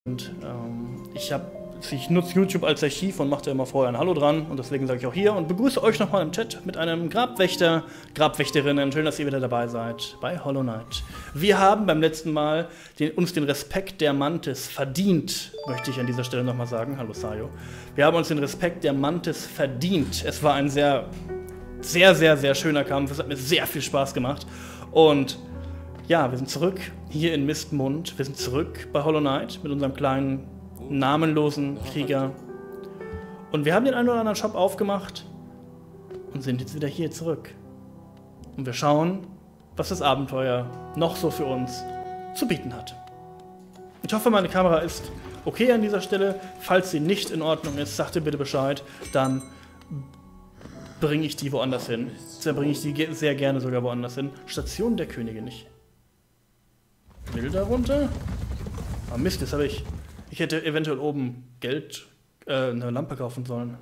Und ich nutze YouTube als Archiv und mache da immer vorher ein Hallo dran. Und deswegen sage ich auch hier und begrüße euch nochmal im Chat mit einem Grabwächter, Grabwächterinnen. Schön, dass ihr wieder dabei seid bei Hollow Knight. Wir haben beim letzten Mal uns den Respekt der Mantis verdient, möchte ich an dieser Stelle nochmal sagen. Hallo Sayo. Wir haben uns den Respekt der Mantis verdient. Es war ein sehr schöner Kampf. Es hat mir sehr viel Spaß gemacht. Und ja, wir sind zurück hier in Mistmund. Wir sind zurück bei Hollow Knight mit unserem kleinen, namenlosen Krieger. Und wir haben den einen oder anderen Shop aufgemacht und sind jetzt wieder hier zurück. Und wir schauen, was das Abenteuer noch so für uns zu bieten hat. Ich hoffe, meine Kamera ist okay an dieser Stelle. Falls sie nicht in Ordnung ist, sagt ihr bitte Bescheid. Dann bringe ich die woanders hin. Dann bringe ich die sehr gerne sogar woanders hin. Station der Königin nicht. Will da runter? Ah Mist, das habe ich. Ich hätte eventuell oben Geld, eine Lampe kaufen sollen.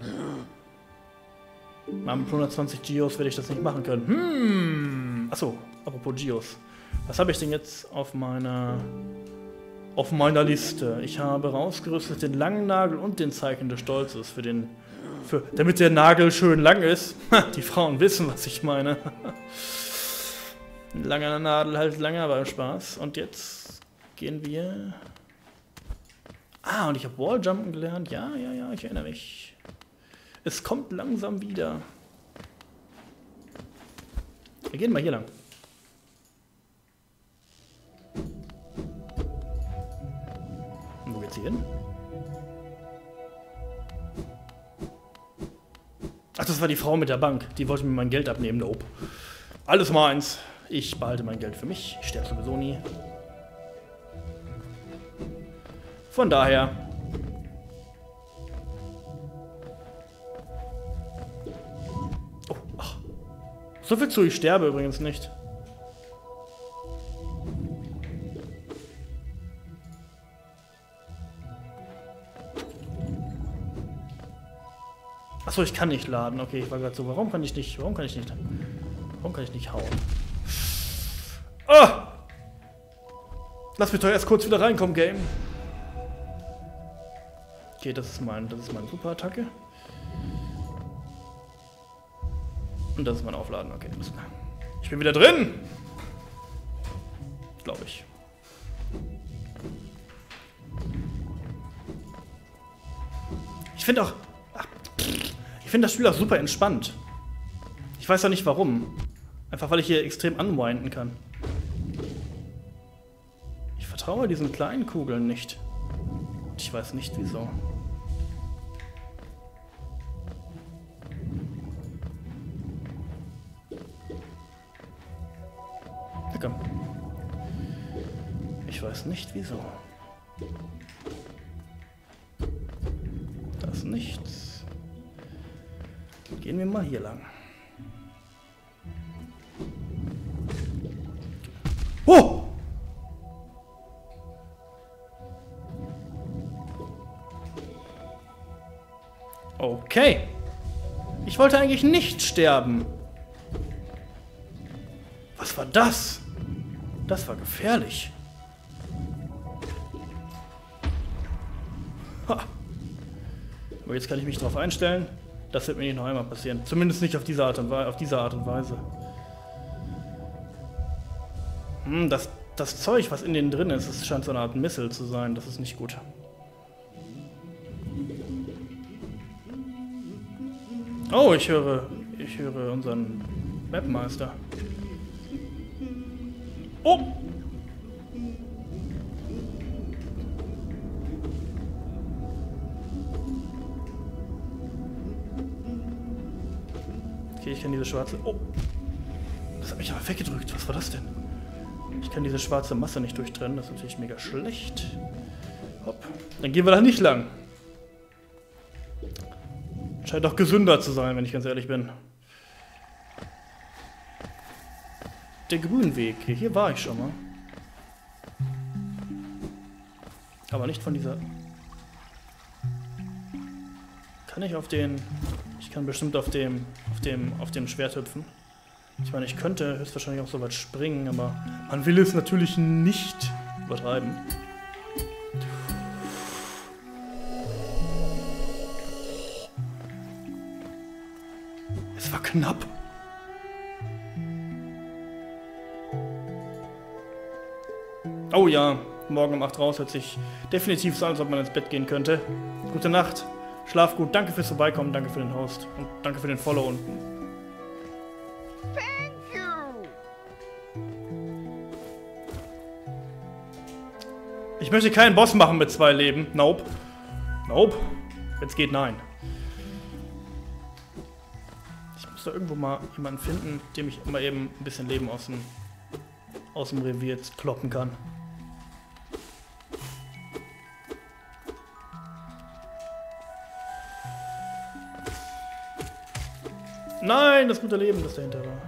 Mit 120 Geos werde ich das nicht machen können. Achso, apropos Geos. Was habe ich denn jetzt auf meiner Liste? Ich habe rausgerüstet den langen Nagel und den Zeichen des Stolzes damit der Nagel schön lang ist. Die Frauen wissen, was ich meine. Ein langer Nadel halt langer beim Spaß. Und jetzt gehen wir... Ah, und ich habe Walljumpen gelernt. Ja, ich erinnere mich. Es kommt langsam wieder. Wir gehen mal hier lang. Und wo geht's hier hin? Ach, das war die Frau mit der Bank. Die wollte mir mein Geld abnehmen. Nope. Alles meins. Ich behalte mein Geld für mich. Ich sterbe sowieso nie. Von daher. Oh, ach. So viel zu, ich sterbe übrigens nicht. Achso, ich kann nicht laden. Okay, ich war gerade so, warum kann ich nicht hauen? Oh! Lass mich doch erst kurz wieder reinkommen, Game. Okay, das ist meine Superattacke. Und das ist mein Aufladen. Okay, alles klar. Ich bin wieder drin! Glaube ich. Ich finde das Spiel auch super entspannt. Ich weiß auch nicht warum. Einfach weil ich hier extrem unwinden kann. Ich vertraue diesen kleinen Kugeln nicht. Ich weiß nicht wieso. Ja, komm. Ich weiß nicht wieso. Das ist nichts. Gehen wir mal hier lang. Oh! Okay. Ich wollte eigentlich nicht sterben. Was war das? Das war gefährlich. Ha. Aber jetzt kann ich mich darauf einstellen. Das wird mir nicht noch einmal passieren. Zumindest nicht auf diese Art und Weise. Das Zeug, was in denen drin ist, es scheint so eine Art Missile zu sein. Das ist nicht gut. Oh, ich höre unseren Mapmeister. Oh! Okay, ich kann diese schwarze... Oh! Das hat mich aber weggedrückt. Was war das denn? Ich kann diese schwarze Masse nicht durchtrennen. Das ist natürlich mega schlecht. Hopp. Dann gehen wir da nicht lang. Scheint doch gesünder zu sein, wenn ich ganz ehrlich bin. Der Grünweg. Hier war ich schon mal. Aber nicht von dieser... Kann ich auf den... Ich kann bestimmt auf dem Schwert hüpfen. Ich meine, ich könnte höchstwahrscheinlich auch so weit springen, aber man will es natürlich nicht übertreiben. Das war knapp. Oh ja, morgen um 8 raus hört sich definitiv so an, als ob man ins Bett gehen könnte. Gute Nacht, schlaf gut, danke fürs Vorbeikommen, danke für den Host und danke für den Follow unten. Thank you. Ich möchte keinen Boss machen mit 2 Leben. Nope. Nope. Wenn's geht, nein. Ich muss da irgendwo mal jemanden finden, dem ich immer eben ein bisschen Leben aus dem Revier jetzt kloppen kann. Nein, das gute Leben, das dahinter war.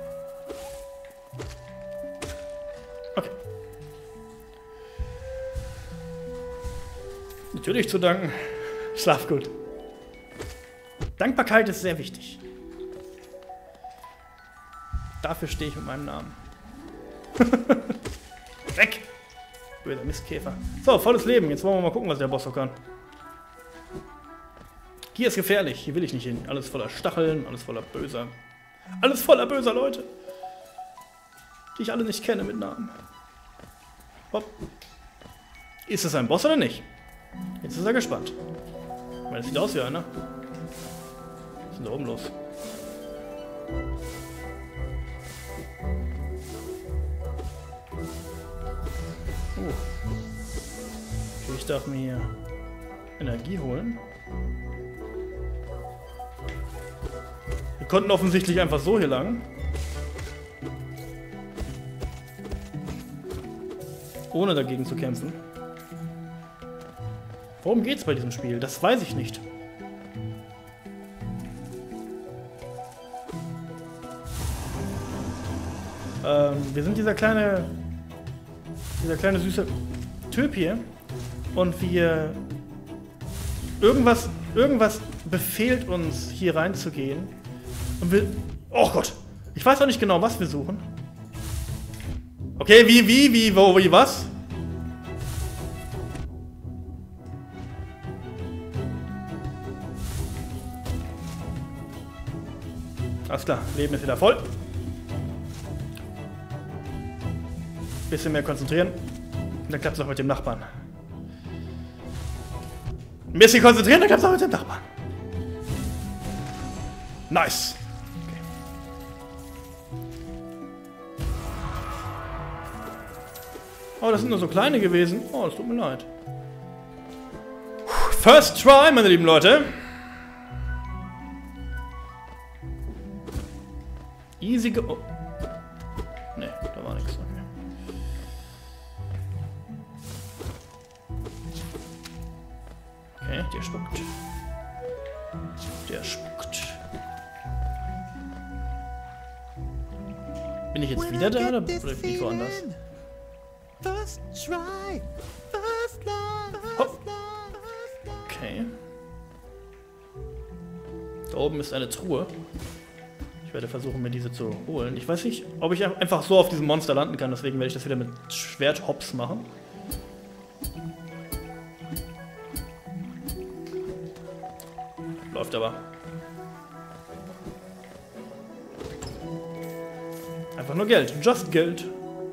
Okay. Natürlich zu danken. Schlaf gut. Dankbarkeit ist sehr wichtig. Dafür stehe ich mit meinem Namen. Weg! Böser Mistkäfer. So, volles Leben. Jetzt wollen wir mal gucken, was der Boss so kann. Hier ist gefährlich. Hier will ich nicht hin. Alles voller Stacheln, alles voller böser. Alles voller böser Leute. Die ich alle nicht kenne mit Namen. Hopp. Ist es ein Boss oder nicht? Jetzt ist er gespannt. Ich meine, das sieht aus wie einer. Was ist denn da oben los? Okay, ich darf mir hier Energie holen. Wir konnten offensichtlich einfach so hier lang. Ohne dagegen zu kämpfen. Worum geht's bei diesem Spiel? Das weiß ich nicht. Wir sind dieser kleine süße Typ hier. Und wir... Irgendwas befehlt uns, hier reinzugehen. Und wir... Oh Gott! Ich weiß auch nicht genau, was wir suchen. Okay, wie, wo, wie, was? Alles klar, Leben ist wieder voll. Bisschen mehr konzentrieren. Und dann klappt es auch mit dem Nachbarn. Ein bisschen konzentrieren, dann klappt es auch mit dem Nachbarn. Nice. Okay. Oh, das sind nur so kleine gewesen. Oh, das tut mir leid. First try, meine lieben Leute. Easy go... Oh. Ne, da war nichts. Okay. Okay, der spuckt. Der spuckt. Bin ich jetzt wieder da oder bin ich woanders? Hopp. Okay. Da oben ist eine Truhe. Ich werde versuchen, mir diese zu holen. Ich weiß nicht, ob ich einfach so auf diesem Monster landen kann, deswegen werde ich das wieder mit Schwerthops machen. Läuft aber. Einfach nur Geld. Just Geld.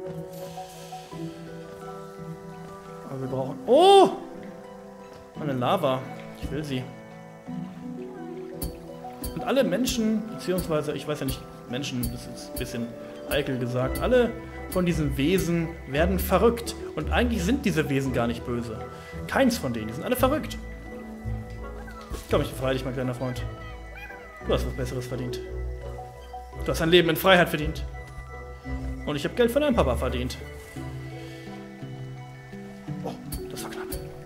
Aber wir brauchen... Oh! Eine Lava. Ich will sie. Und alle Menschen, beziehungsweise, ich weiß ja nicht, Menschen, das ist ein bisschen eikel gesagt, alle von diesen Wesen werden verrückt. Und eigentlich sind diese Wesen gar nicht böse. Keins von denen, die sind alle verrückt. Komm, ich befreie dich, mein kleiner Freund. Du hast was Besseres verdient. Du hast ein Leben in Freiheit verdient. Und ich habe Geld von deinem Papa verdient. Oh, das war knapp.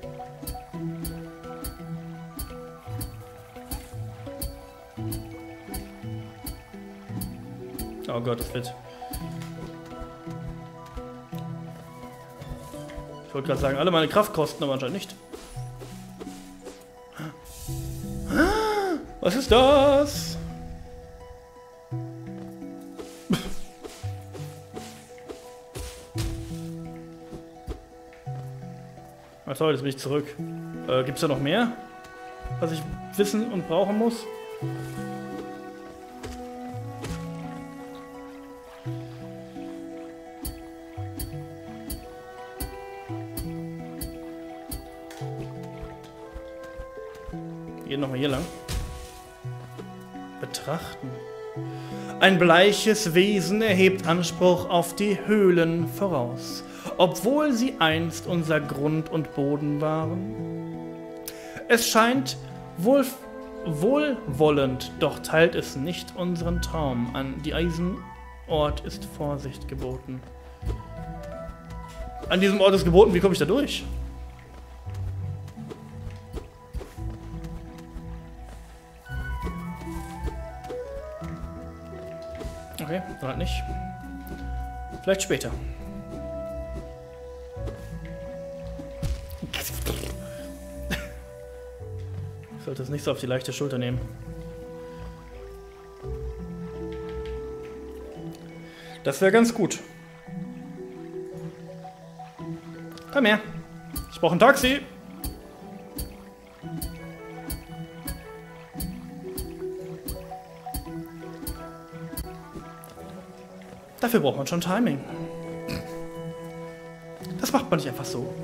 Oh Gott, das wird... Ich wollte gerade sagen, alle meine Kraftkosten, aber anscheinend nicht. Was ist das? Ach toll, jetzt bin ich zurück. Gibt's da noch mehr, was ich wissen und brauchen muss? Wir gehen nochmal hier lang. Betrachten. Ein bleiches Wesen erhebt Anspruch auf die Höhlen voraus, obwohl sie einst unser Grund und Boden waren. Es scheint wohlwollend, doch teilt es nicht unseren Traum an. Die Eisenort ist Vorsicht geboten. An diesem Ort ist geboten, wie komme ich da durch? Okay, dann halt nicht. Vielleicht später. Ich sollte es nicht so auf die leichte Schulter nehmen. Das wäre ganz gut. Komm her. Ich brauche ein Taxi. Dafür braucht man schon Timing. Das macht man nicht einfach so.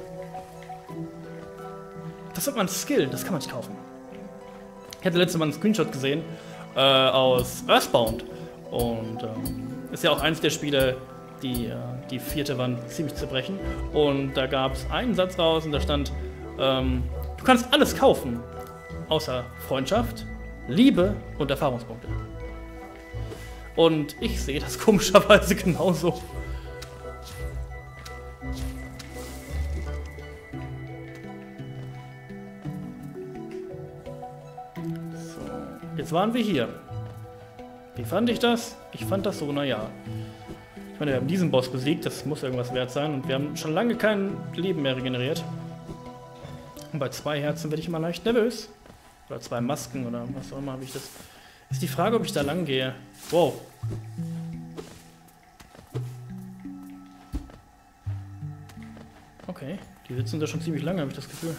Das hat man Skill, das kann man nicht kaufen. Ich hatte letztes Mal einen Screenshot gesehen aus Earthbound. Und ist ja auch eines der Spiele, die vierte Wand ziemlich zerbrechen. Und da gab es einen Satz raus und da stand, du kannst alles kaufen, außer Freundschaft, Liebe und Erfahrungspunkte. Und ich sehe das komischerweise genauso. So, jetzt waren wir hier. Wie fand ich das? Ich fand das so, naja. Ich meine, wir haben diesen Boss besiegt, das muss irgendwas wert sein. Und wir haben schon lange kein Leben mehr regeneriert. Und bei 2 Herzen werde ich immer leicht nervös. Oder 2 Masken oder was auch immer habe ich das. Ist die Frage, ob ich da lang gehe. Wow. Okay, die sitzen da schon ziemlich lange, habe ich das Gefühl.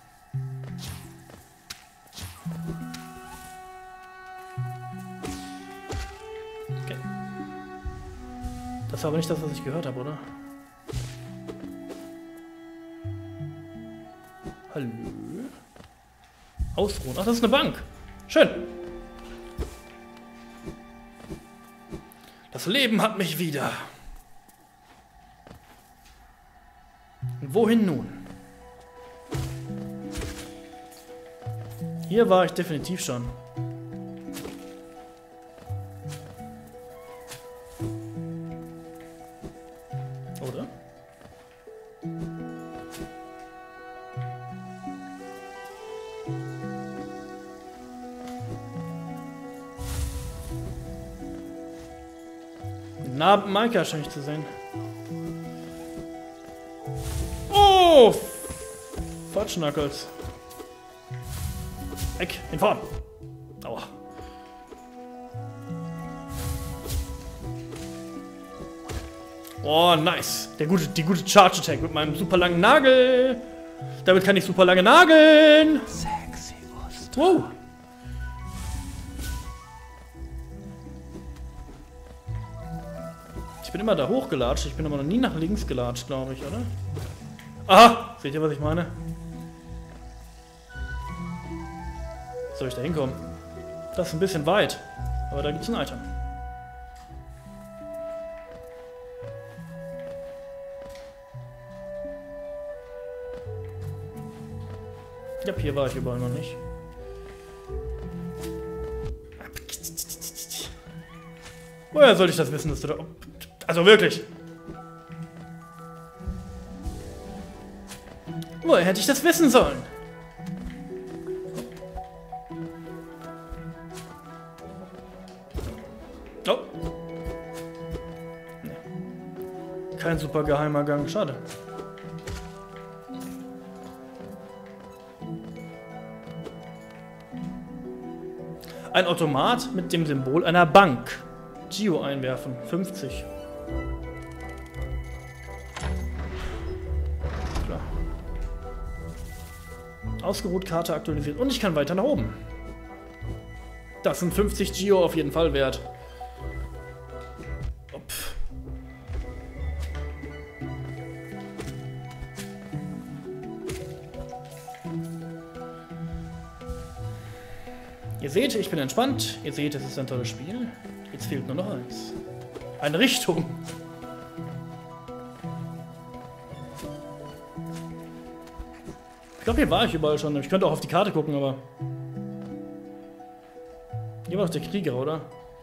Okay. Das war aber nicht das, was ich gehört habe, oder? Hallo? Ausruhen. Ach, das ist eine Bank. Schön. Das Leben hat mich wieder. Und wohin nun? Hier war ich definitiv schon. Oder? Na, Maika scheint zu sehen. Oh! Fatschnackels. Weg, in Form. Aua. Oh, nice. Die gute Charge Attack mit meinem super langen Nagel. Damit kann ich super lange nageln. Sexy Wurst. Wow. Ich bin immer da hochgelatscht. Ich bin aber noch nie nach links gelatscht, glaube ich, oder? Aha! Seht ihr, was ich meine? Soll ich da hinkommen? Das ist ein bisschen weit. Aber da gibt es ein Item. Ja, hier war ich überall noch nicht. Woher soll ich das wissen, dass du da... Also wirklich! Woher hätte ich das wissen sollen? Oh. Nee. Kein super geheimer Gang, schade. Ein Automat mit dem Symbol einer Bank. Geo einwerfen, 50. Klar. Ausgeruht, Karte aktualisiert und ich kann weiter nach oben. Das sind 50 Geo auf jeden Fall wert. Opf. Ihr seht, ich bin entspannt. Ihr seht, es ist ein tolles Spiel. Jetzt fehlt nur noch eins. Eine Richtung. Ich glaube, hier war ich überall schon. Ich könnte auch auf die Karte gucken, aber... Hier war doch der Krieger, oder?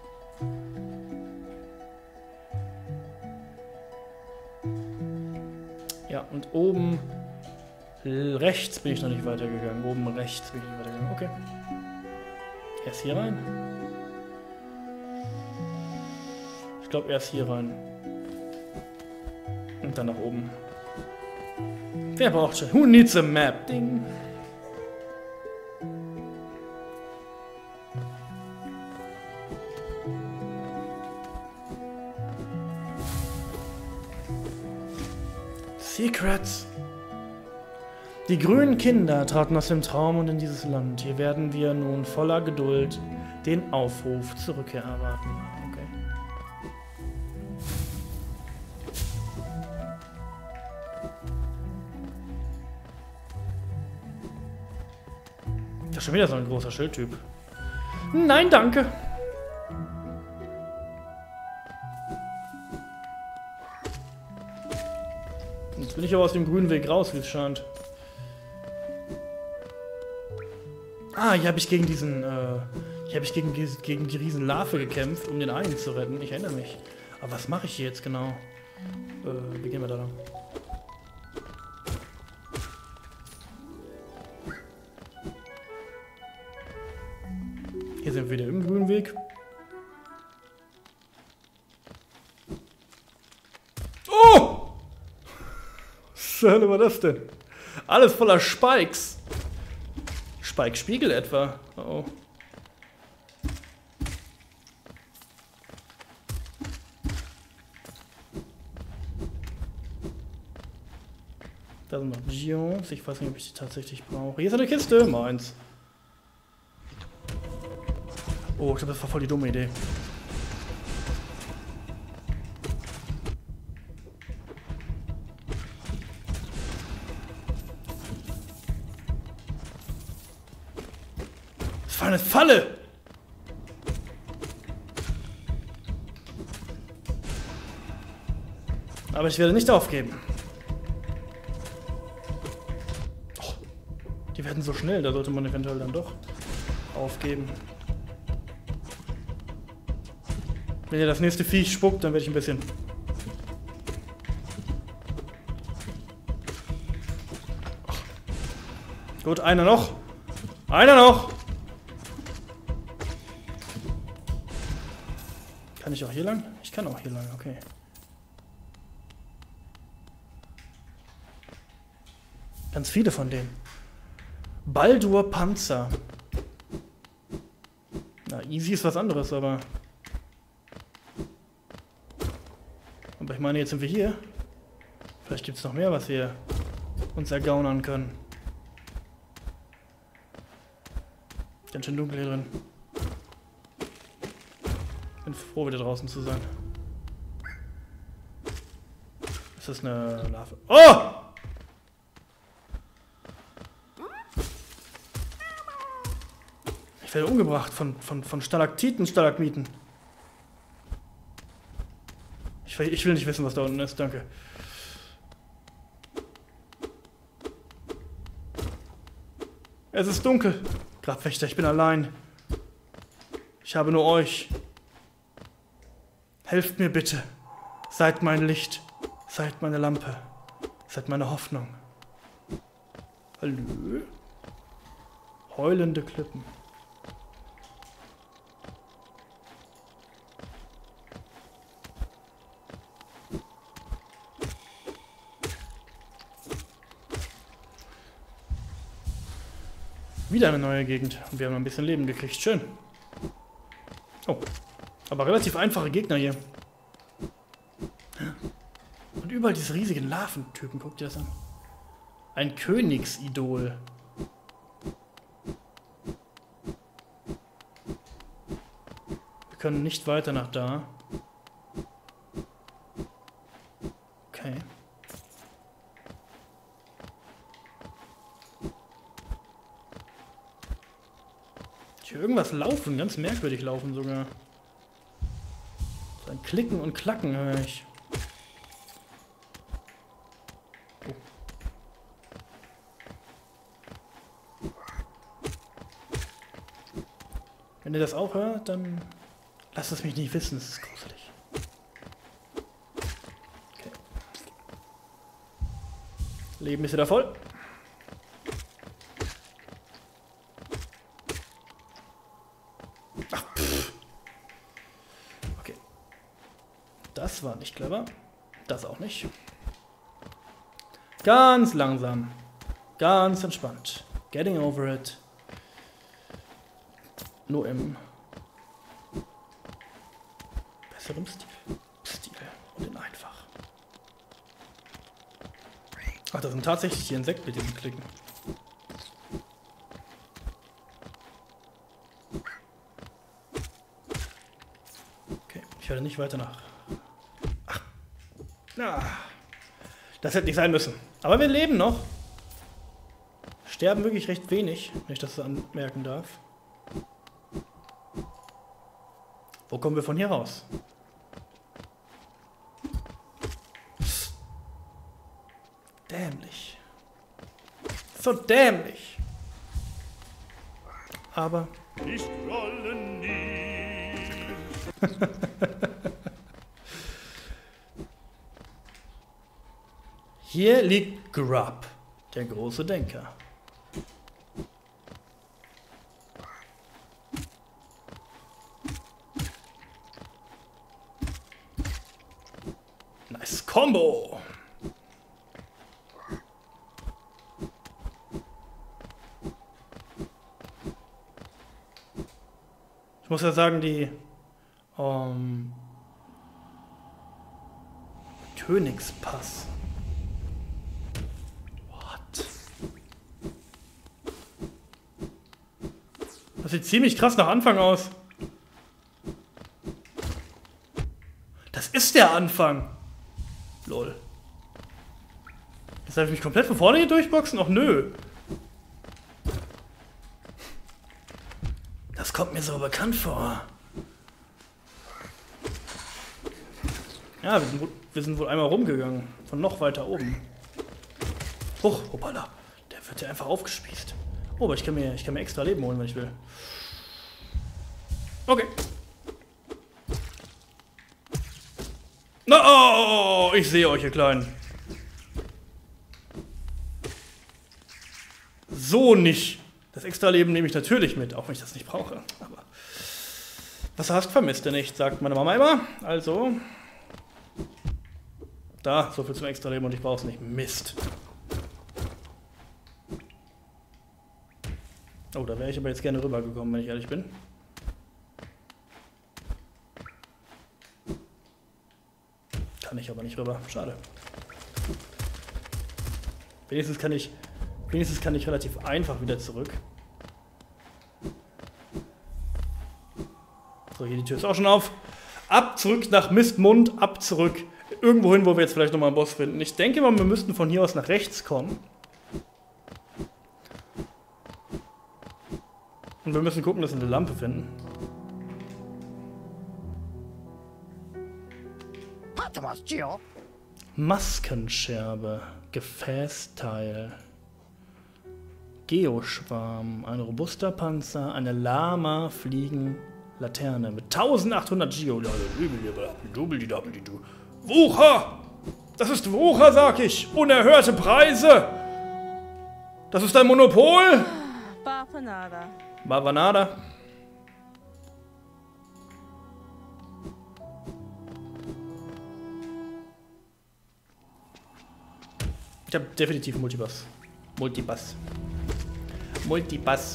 Ja, und oben rechts bin ich noch nicht weitergegangen. Oben rechts bin ich nicht weitergegangen. Okay. Erst hier rein. Ich glaube, erst hier rein. Und dann nach oben. Wer braucht schon? Who needs a map? Ding. Secrets. Die grünen Kinder traten aus dem Traum und in dieses Land. Hier werden wir nun voller Geduld den Aufruf zur Rückkehr erwarten. Okay. Das ist schon wieder so ein großer Schildtyp. Nein, danke. Jetzt bin ich aber aus dem grünen Weg raus, wie es scheint. Ah, hier habe ich gegen diesen, gegen die Riesenlarve gekämpft, um den einen zu retten. Ich erinnere mich. Aber was mache ich hier jetzt genau? Wie gehen wir da lang? Hier sind wir wieder im grünen Weg. Oh! Was zur Hölle war das denn? Alles voller Spikes. Spike-Spiegel etwa. Oh. Da sind noch Gions. Ich weiß nicht, ob ich die tatsächlich brauche. Hier ist eine Kiste. Meins. Oh, ich glaube, das war voll die dumme Idee. Das war eine Falle! Aber ich werde nicht aufgeben. Oh, die werden so schnell, da sollte man eventuell dann doch aufgeben. Wenn ihr das nächste Viech spuckt, dann werde ich ein bisschen... Oh. Gut, einer noch. Einer noch! Kann ich auch hier lang? Ich kann auch hier lang, okay. Ganz viele von denen. Baldur Panzer. Na, easy ist was anderes, aber... Aber ich meine, jetzt sind wir hier. Vielleicht gibt es noch mehr, was wir uns ergaunern können. Ganz schön dunkel hier drin. Bin froh, wieder draußen zu sein. Ist das eine Larve? Oh! Ich werde umgebracht von Stalaktiten, Stalagmiten. Ich will nicht wissen, was da unten ist, danke. Es ist dunkel. Grabwächter, ich bin allein. Ich habe nur euch. Helft mir bitte. Seid mein Licht. Seid meine Lampe. Seid meine Hoffnung. Hallo? Heulende Klippen. Wieder eine neue Gegend. Und wir haben ein bisschen Leben gekriegt. Schön. Oh. Aber relativ einfache Gegner hier. Und überall diese riesigen Larventypen. Guckt ihr das an? Ein Königsidol. Wir können nicht weiter nach da. Okay. Ich höre irgendwas laufen, ganz merkwürdig laufen sogar. So ein Klicken und Klacken höre ich. Oh. Wenn ihr das auch hört, dann lasst es mich nicht wissen, es ist gruselig. Okay. Leben ist wieder voll. Ach, pff. Okay. Das war nicht clever. Das auch nicht. Ganz langsam. Ganz entspannt. Getting over it. Nur im besseren Stil und in einfach. Ach, das sind tatsächlich die Insekten, mit denen klicken. Okay, ich werde nicht weiter nach. Ach. Ah. Das hätte nicht sein müssen. Aber wir leben noch. Sterben wirklich recht wenig, wenn ich das so anmerken darf. Wo kommen wir von hier raus? Dämlich. So dämlich. Aber... Ich rolle nie. Hier liegt Grub, der große Denker. Nice Combo! Ich muss ja sagen, die Königspass. What? Das sieht ziemlich krass nach Anfang aus. Das ist der Anfang. Lol. Jetzt darf ich mich komplett von vorne hier durchboxen? Och nö. Das kommt mir so bekannt vor. Ja, wir sind wohl einmal rumgegangen. Von noch weiter oben. Huch, hoppala. Der wird ja einfach aufgespießt. Oh, aber ich kann mir extra Leben holen, wenn ich will. Okay. Na, oh, ich sehe euch, ihr Kleinen. So nicht. Das Extra-Leben nehme ich natürlich mit, auch wenn ich das nicht brauche. Aber was hast vermisst du nicht, sagt meine Mama immer. Also, da, so viel zum Extra-Leben und ich brauche es nicht. Mist. Oh, da wäre ich aber jetzt gerne rübergekommen, wenn ich ehrlich bin. Kann ich aber nicht rüber. Schade. Wenigstens kann ich relativ einfach wieder zurück. So, hier die Tür ist auch schon auf. Ab, zurück nach Mistmund, ab, zurück. Irgendwo hin, wo wir jetzt vielleicht nochmal einen Boss finden. Ich denke mal, wir müssten von hier aus nach rechts kommen. Und wir müssen gucken, dass wir eine Lampe finden. Maskenscherbe, Gefäßteil, Geoschwarm, ein robuster Panzer, eine Lama, Fliegen, Laterne mit 1800 Geo. Wucher! Das ist Wucher, sag ich! Unerhörte Preise! Das ist ein Monopol! Bavanada. Bavanada. Ich habe definitiv Multipass. Multipass. Multipass.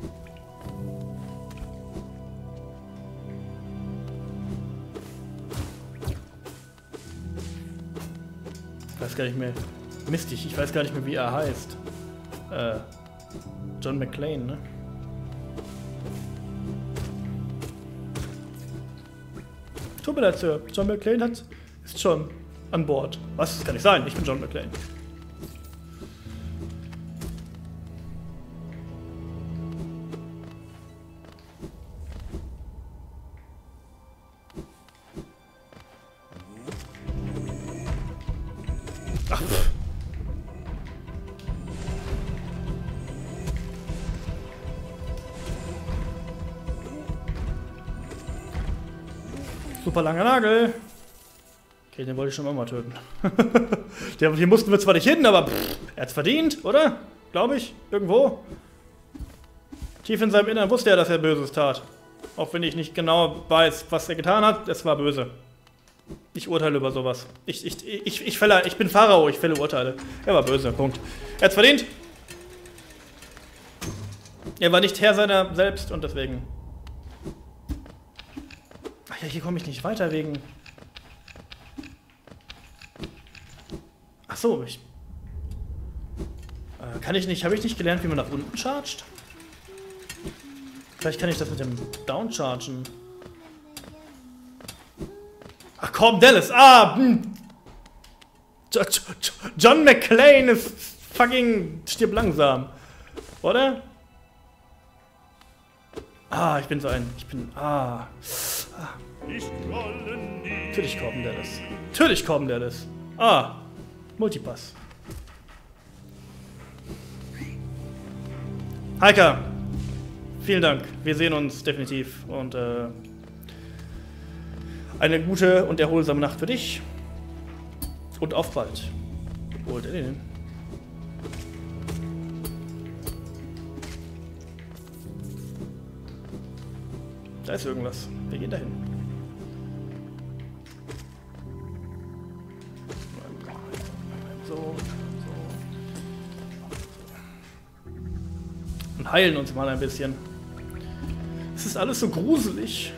Ich weiß gar nicht mehr. Mistig, ich weiß gar nicht mehr, wie er heißt. John McClane, ne? Tut mir leid, Sir. John McClane ist schon an Bord. Was? Das kann nicht sein. Ich bin John McClane. Super langer Nagel. Okay, den wollte ich schon mal töten. Hier mussten wir zwar nicht hin, aber er hat's verdient, oder? Glaube ich. Irgendwo. Tief in seinem Innern wusste er, dass er Böses tat. Auch wenn ich nicht genau weiß, was er getan hat, es war böse. Ich urteile über sowas. Ich bin Pharao, ich fälle Urteile. Er war böse, Punkt. Er hat's verdient. Er war nicht Herr seiner selbst und deswegen... Ach ja, hier komme ich nicht weiter wegen... Ach so, kann ich nicht... Habe ich nicht gelernt, wie man nach unten chargt? Vielleicht kann ich das mit dem Downchargen. Ach komm, Dallas! John McClane ist fucking... stirbt langsam. Oder? Ich bin so ein... Natürlich Corbin Dallas. Natürlich Corbin Dallas. Multipass. Heika! Vielen Dank. Wir sehen uns definitiv. Und eine gute und erholsame Nacht für dich. Und auf bald. Wo holt er den hin? Da ist irgendwas. Wir gehen dahin. So. Und heilen uns mal ein bisschen. Es ist alles so gruselig.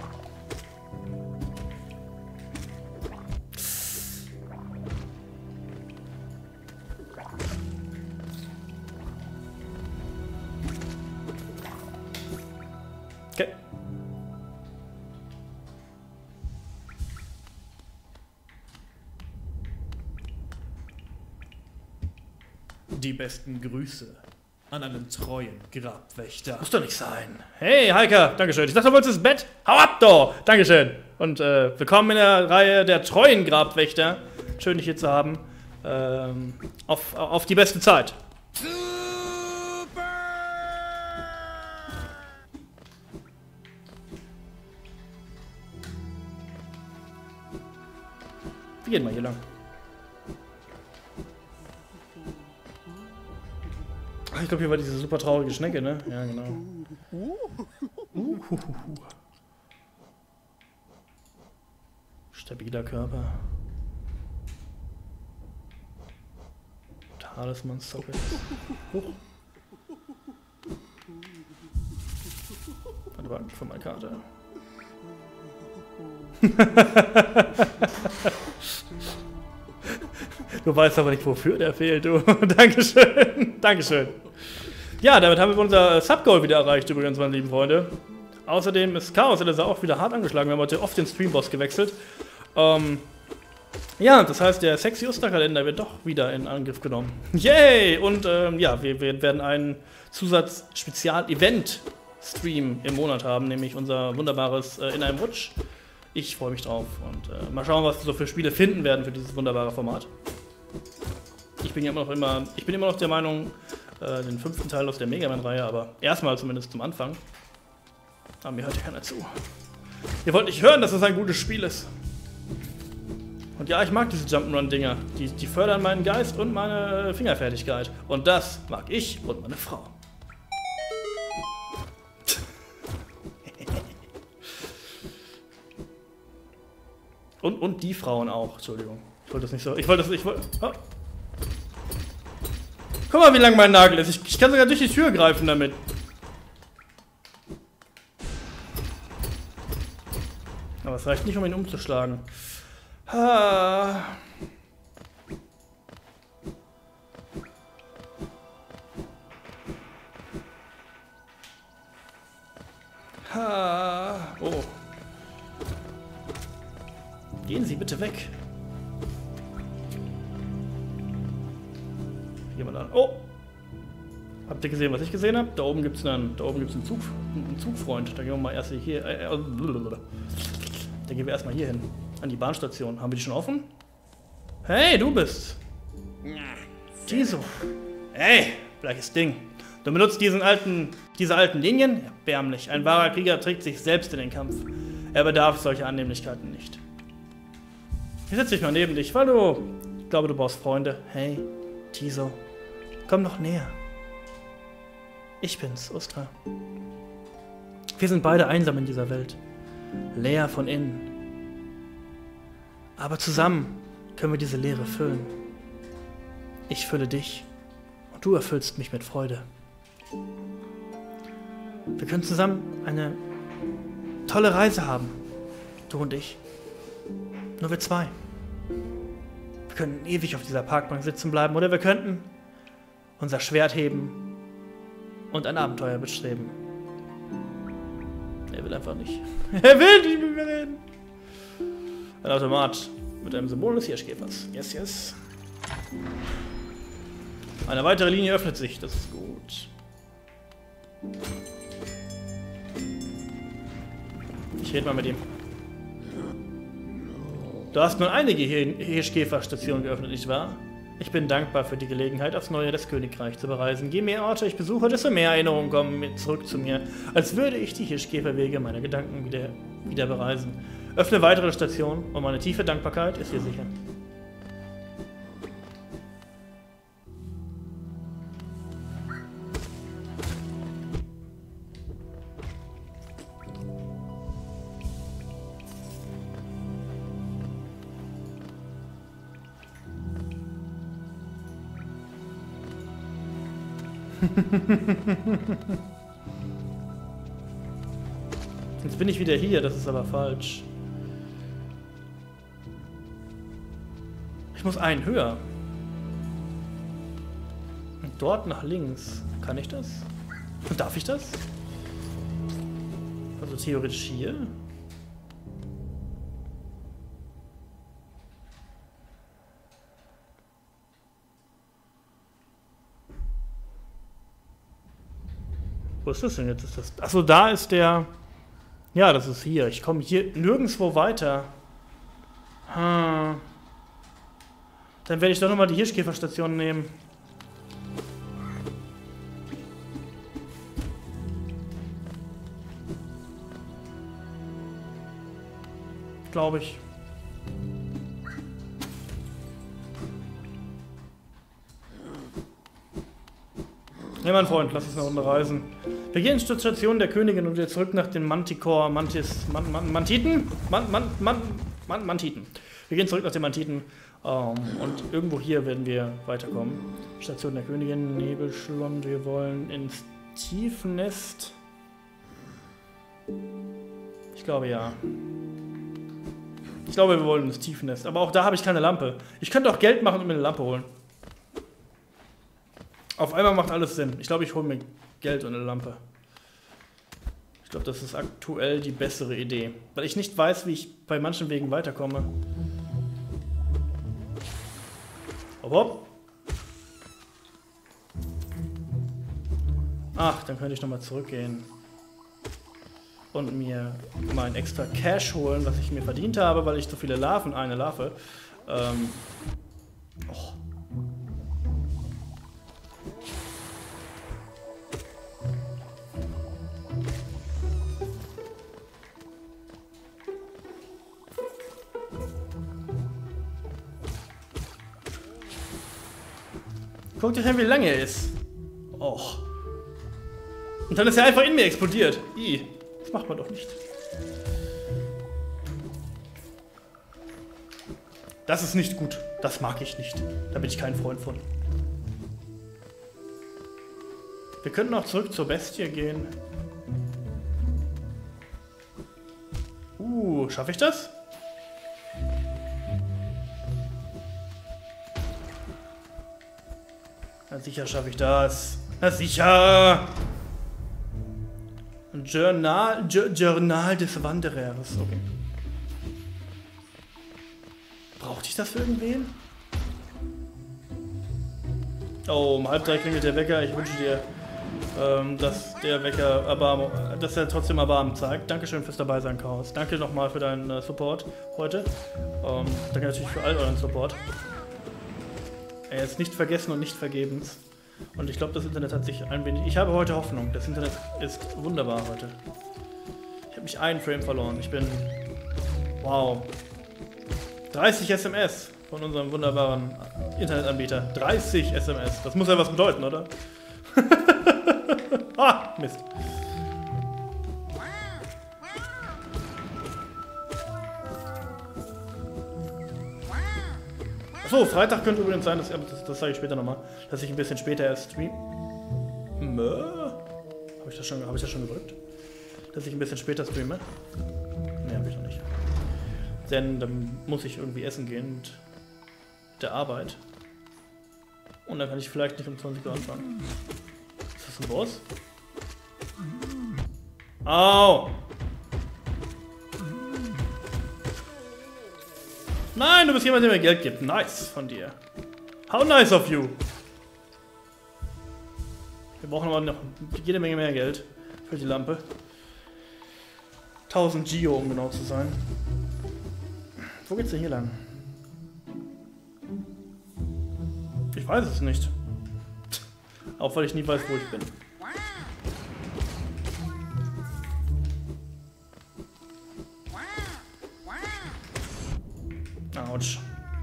Okay. Die besten Grüße an einen treuen Grabwächter. Muss doch nicht sein. Hey, Heika, Dankeschön. Ich dachte, du wolltest ins Bett. Hau ab, doch. Dankeschön. Und willkommen in der Reihe der treuen Grabwächter. Schön, dich hier zu haben. Auf die beste Zeit. Wir gehen mal hier lang. Ich glaube, hier war diese super traurige Schnecke, ne? Ja, genau. Stabiler Körper. Talisman Socket. Warte mal, für meine Karte. Du weißt aber nicht, wofür der fehlt, du. Dankeschön. Dankeschön. Ja, damit haben wir unser Subgoal wieder erreicht, übrigens, meine lieben Freunde. Außerdem ist Chaos Elisa auch wieder hart angeschlagen. Wir haben heute oft den Streamboss gewechselt. Ja, das heißt, der Sexy Osterkalender wird doch wieder in Angriff genommen. Yay! Und ja, wir werden einen Zusatz-Spezial-Event-Stream im Monat haben, nämlich unser wunderbares In einem Rutsch. Ich freue mich drauf und mal schauen, was wir so für Spiele finden werden für dieses wunderbare Format. Ich bin immer noch der Meinung, den 5. Teil aus der Mega Man-Reihe, aber erstmal zumindest zum Anfang. Aber mir hört ja keiner zu. Ihr wollt nicht hören, dass es ein gutes Spiel ist. Und ja, ich mag diese Jump'n'Run-Dinger. Die fördern meinen Geist und meine Fingerfertigkeit. Und das mag ich und meine Frau. Und die Frauen auch, Entschuldigung. Ich wollte das nicht so. Oh. Guck mal, wie lang mein Nagel ist. Ich kann sogar durch die Tür greifen damit. Aber es reicht nicht, um ihn umzuschlagen. Oh. Gehen Sie bitte weg. Jemand an. Oh! Habt ihr gesehen, was ich gesehen habe? Da oben gibt es einen Zugfreund. Da gehen wir mal erst hier. Da gehen wir erstmal hier hin. An die Bahnstation. Haben wir die schon offen? Hey, du bist. Jizo. Hey, gleiches Ding. Du benutzt diese alten Linien? Erbärmlich. Ein wahrer Krieger trägt sich selbst in den Kampf. Er bedarf solcher Annehmlichkeiten nicht. Ich setze mich mal neben dich, weil du... Ich glaube, du brauchst Freunde. Hey, Tiso, komm noch näher. Ich bin's, Ustra. Wir sind beide einsam in dieser Welt. Leer von innen. Aber zusammen können wir diese Leere füllen. Ich fülle dich und du erfüllst mich mit Freude. Wir können zusammen eine tolle Reise haben. Du und ich. Nur wir zwei. Wir könnten ewig auf dieser Parkbank sitzen bleiben oder wir könnten unser Schwert heben und ein Abenteuer bestreben. Er will einfach nicht. Er will nicht mit mir reden. Ein Automat mit einem Symbol des Hirschkäfers. Yes, yes. Eine weitere Linie öffnet sich. Das ist gut. Ich rede mal mit ihm. Du hast nun einige Hirschkäferstationen geöffnet, nicht wahr? Ich bin dankbar für die Gelegenheit, aufs Neue das Königreich zu bereisen. Je mehr Orte ich besuche, desto mehr Erinnerungen kommen zurück zu mir, als würde ich die Hirschkäferwege meiner Gedanken wieder bereisen. Öffne weitere Stationen und meine tiefe Dankbarkeit ist dir sicher. Jetzt bin ich wieder hier, das ist aber falsch. Ich muss einen höher. Und dort nach links. Kann ich das? Und darf ich das? Also theoretisch hier. Wo ist das denn jetzt? Ist das? Achso, da ist der... Ja, das ist hier. Ich komme hier nirgendwo weiter. Dann werde ich doch nochmal die Hirschkäferstation nehmen. Glaube ich. Ja, mein Freund, lass uns eine Runde reisen. Wir gehen zur Station der Königin und wieder zurück nach den Mantiten. Mantiten. Wir gehen zurück nach den Mantiten. Und irgendwo hier werden wir weiterkommen. Station der Königin, Nebelschlund. Wir wollen ins Tiefnest. Ich glaube ja. Ich glaube, wir wollen ins Tiefnest. Aber auch da habe ich keine Lampe. Ich könnte auch Geld machen und mir eine Lampe holen. Auf einmal macht alles Sinn. Ich glaube, ich hole mir Geld und eine Lampe. Ich glaube, das ist aktuell die bessere Idee. Weil ich nicht weiß, wie ich bei manchen Wegen weiterkomme. Hopp, hopp. Ach, dann könnte ich nochmal zurückgehen. Und mir mein extra Cash holen, was ich mir verdient habe, weil ich so viele Larven, eine Larve. Oh. Guckt euch an, wie lange er ist. Och. Und dann ist er einfach in mir explodiert. Das macht man doch nicht. Das ist nicht gut. Das mag ich nicht. Da bin ich kein Freund von. Wir könnten auch zurück zur Bestie gehen. Schaffe ich das? Na sicher schaffe ich das. Na sicher! Journal des Wanderers. Okay. Brauchte ich das für irgendwen? Oh, um 2:30 klingelt der Wecker. Ich wünsche dir, dass der Wecker dass er trotzdem Erbarmen zeigt. Dankeschön fürs Dabeisein, Chaos. Danke nochmal für deinen Support heute. Danke natürlich für all euren Support. Er ist nicht vergessen und nicht vergebens. Und ich glaube, das Internet hat sich ein wenig... Ich habe heute Hoffnung. Das Internet ist wunderbar heute. Ich habe habe mich einen Frame verloren. Ich bin... Wow. 30 SMS von unserem wunderbaren Internetanbieter. 30 SMS. Das muss ja was bedeuten, oder? Ah, Mist. Achso, Freitag könnte übrigens sein, das sage ich später nochmal, dass ich ein bisschen später erst stream. Habe ich das schon gedrückt? Dass ich ein bisschen später streame? Ne, habe ich noch nicht. Denn dann muss ich irgendwie essen gehen mit der Arbeit. Und dann kann ich vielleicht nicht um 20 Uhr anfangen. Ist das ein Boss? Au! Nein, du bist jemand, der mir Geld gibt. Nice von dir. How nice of you. Wir brauchen aber noch jede Menge mehr Geld für die Lampe. 1000 Gio, um genau zu sein. Wo geht's denn hier lang? Ich weiß es nicht. Auch weil ich nie weiß, wo ich bin. Autsch.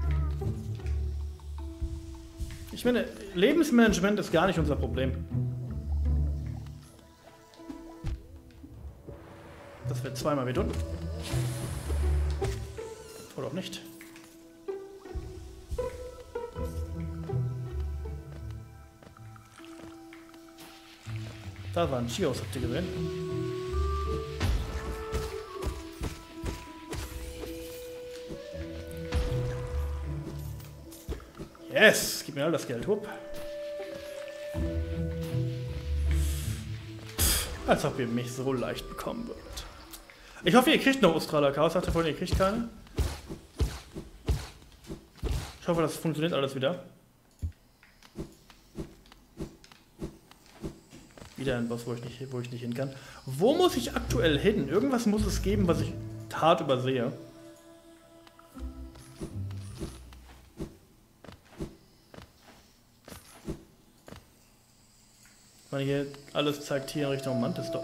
Ich meine, Lebensmanagement ist gar nicht unser Problem. Das wird zweimal wehtun. Oder auch nicht. Da waren Chios, habt ihr gesehen? Yes! Gib mir all das Geld, hup. Als ob ihr mich so leicht bekommen würdet. Ich hoffe, ihr kriegt noch Australer Chaos. Sagt ihr vorhin, ihr kriegt keine? Ich hoffe, das funktioniert alles wieder. Wieder ein Boss, wo ich nicht hin kann. Wo muss ich aktuell hin? Irgendwas muss es geben, was ich hart übersehe. Ich meine, hier alles zeigt hier in Richtung Mantis.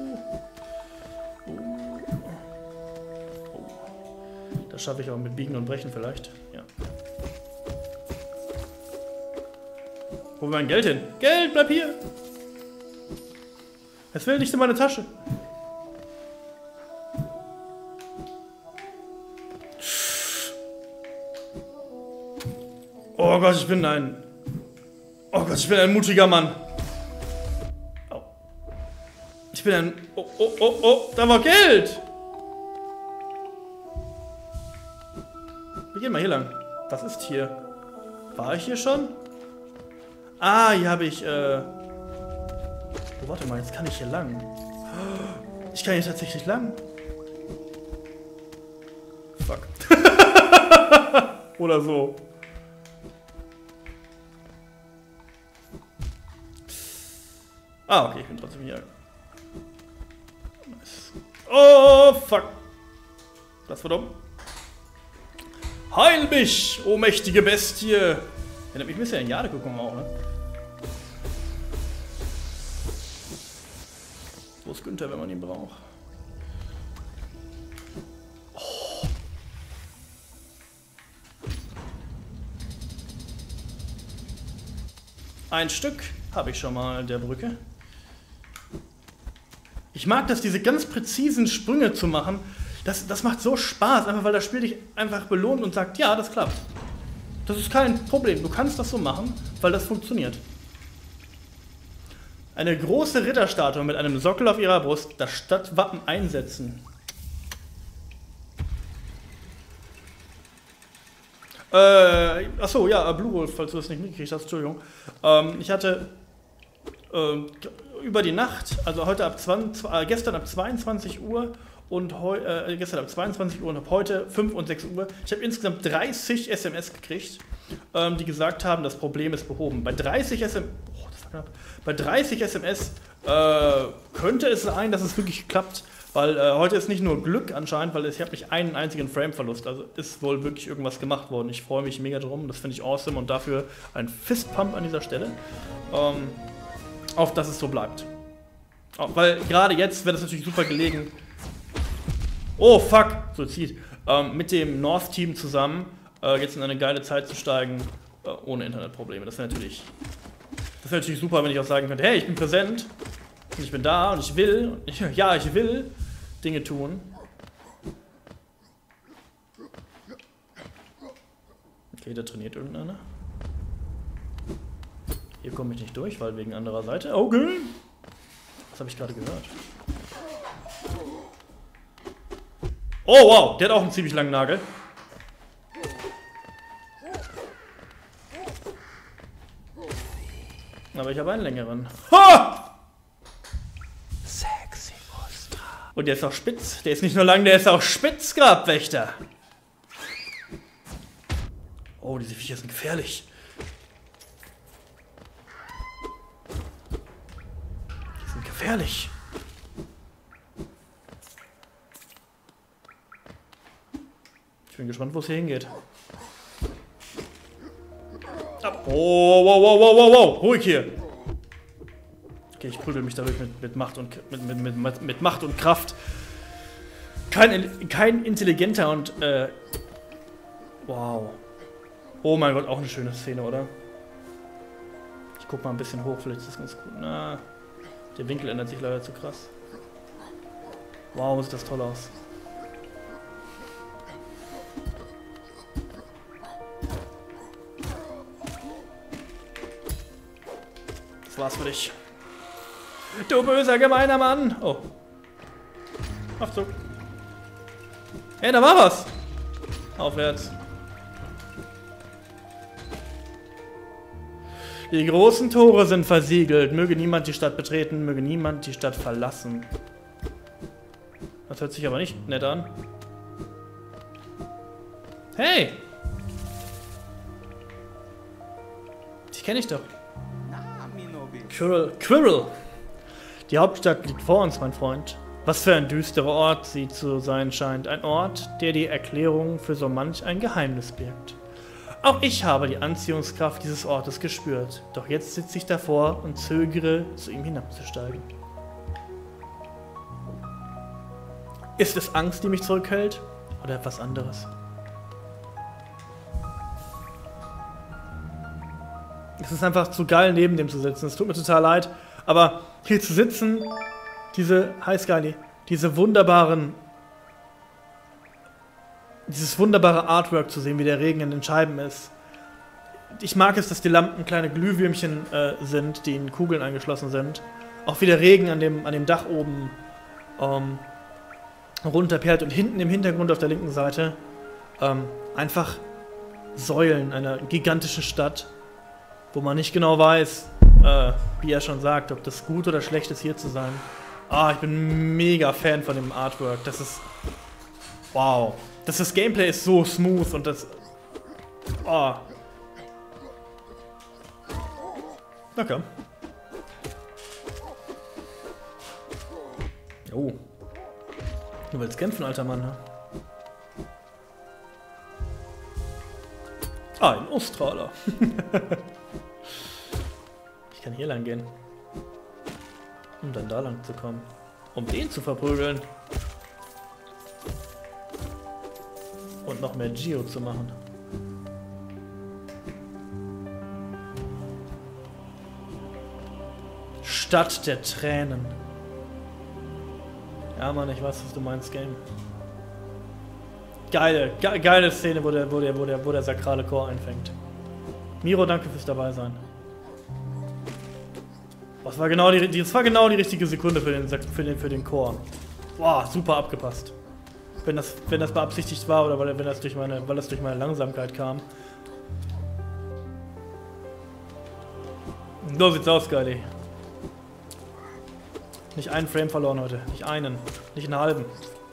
Das schaffe ich auch mit Biegen und Brechen vielleicht. Ja. Wo will mein Geld hin? Geld, bleib hier! Es will nicht in meine Tasche. Oh Gott, ich bin ein... Oh Gott, ich bin ein mutiger Mann. Oh. Ich bin ein... Oh, da war Geld! Wir gehen mal hier lang. Was ist hier? War ich hier schon? Ah, hier habe ich... Oh, warte mal, jetzt kann ich hier lang. Ich kann hier tatsächlich lang. Fuck. Oder so. Ah, okay, ich bin trotzdem hier. Nice. Oh, fuck. Das war dumm. Heil mich, o mächtige Bestie. Erinnert mich ein bisschen an Jade gucken auch, ne? Wo ist Günther, wenn man ihn braucht? Oh. Ein Stück habe ich schon mal der Brücke. Ich mag das, diese ganz präzisen Sprünge zu machen. Das macht so Spaß, einfach weil das Spiel dich einfach belohnt und sagt, ja, das klappt. Das ist kein Problem, du kannst das so machen, weil das funktioniert. Eine große Ritterstatue mit einem Sockel auf ihrer Brust, das Stadtwappen einsetzen. Achso, ja, Blue Wolf, falls du das nicht mitgekriegt hast, Entschuldigung. Ich hatte über die Nacht, also gestern ab 22 Uhr und gestern ab 22 Uhr und ab heute 5 und 6 Uhr. Ich habe insgesamt 30 SMS gekriegt, die gesagt haben, das Problem ist behoben. Bei 30 SMS, oh, das war knapp. Bei 30 SMS könnte es sein, dass es wirklich klappt, weil heute ist nicht nur Glück anscheinend, weil ich habe nicht einen einzigen Frame-Verlust. Also ist wohl wirklich irgendwas gemacht worden. Ich freue mich mega drum, das finde ich awesome und dafür ein Fistpump an dieser Stelle, auf dass es so bleibt. Weil gerade jetzt wäre das natürlich super gelegen, Oh, fuck! Suizid. Mit dem North-Team zusammen jetzt in eine geile Zeit zu steigen, ohne Internetprobleme. Das wäre natürlich super, wenn ich auch sagen könnte, hey, ich bin präsent und ich bin da und ich will, ich will Dinge tun. Okay, da trainiert irgendeiner. Hier komme ich nicht durch, weil wegen anderer Seite. Okay. Was habe ich gerade gehört? Oh, wow, der hat auch einen ziemlich langen Nagel. Aber ich habe einen längeren. Ha! Sexy Muster. Und der ist auch spitz. Der ist nicht nur lang, der ist auch spitz, Grabwächter. Oh, diese Viecher sind gefährlich. Die sind gefährlich. Ich bin gespannt, wo es hier hingeht. Oh, wow, wow, wow, wow, wow. Ruhig hier. Okay, ich prügel mich dadurch mit Macht und mit Macht und Kraft. Kein intelligenter und wow. Oh mein Gott, auch eine schöne Szene, oder? Ich guck mal ein bisschen hoch, vielleicht ist das ganz gut. Na, der Winkel ändert sich leider zu krass. Wow, sieht das toll aus. Das war's für dich. Du böser, gemeiner Mann! Oh. Aufzug. Hey, da war was! Aufwärts. Die großen Tore sind versiegelt. Möge niemand die Stadt betreten, möge niemand die Stadt verlassen. Das hört sich aber nicht nett an. Hey! Die kenne ich doch. Quirrell. Die Hauptstadt liegt vor uns, mein Freund. Was für ein düsterer Ort sie zu sein scheint. Ein Ort, der die Erklärung für so manch ein Geheimnis birgt. Auch ich habe die Anziehungskraft dieses Ortes gespürt. Doch jetzt sitze ich davor und zögere, zu ihm hinabzusteigen. Ist es Angst, die mich zurückhält? Oder etwas anderes? Es ist einfach zu geil, neben dem zu sitzen. Es tut mir total leid. Aber hier zu sitzen, dieses wunderbare Artwork zu sehen, wie der Regen in den Scheiben ist. Ich mag es, dass die Lampen kleine Glühwürmchen sind, die in Kugeln eingeschlossen sind. Auch wie der Regen an dem Dach oben runterperlt und hinten im Hintergrund auf der linken Seite einfach Säulen einer gigantischen Stadt, wo man nicht genau weiß, wie er schon sagt, ob das gut oder schlecht ist, hier zu sein. Ah, ich bin mega Fan von dem Artwork. Das ist... Wow. Das Gameplay ist so smooth und das... Oh. Okay. Oh. Du willst kämpfen, alter Mann, ne? Ah, ein Australier. Ich kann hier lang gehen. Um dann da lang zu kommen. Um den zu verprügeln. Und noch mehr Geo zu machen. Stadt der Tränen. Ja, Mann, ich weiß, was du meinst, Game. Geile Szene, wo der sakrale Chor einfängt. Miro, danke fürs Dabeisein. Das war genau die richtige Sekunde für den Chor. Boah, super abgepasst. Wenn das beabsichtigt war oder weil das durch meine Langsamkeit kam. So sieht's aus, Geili. Nicht einen Frame verloren heute. Nicht einen. Nicht einen halben.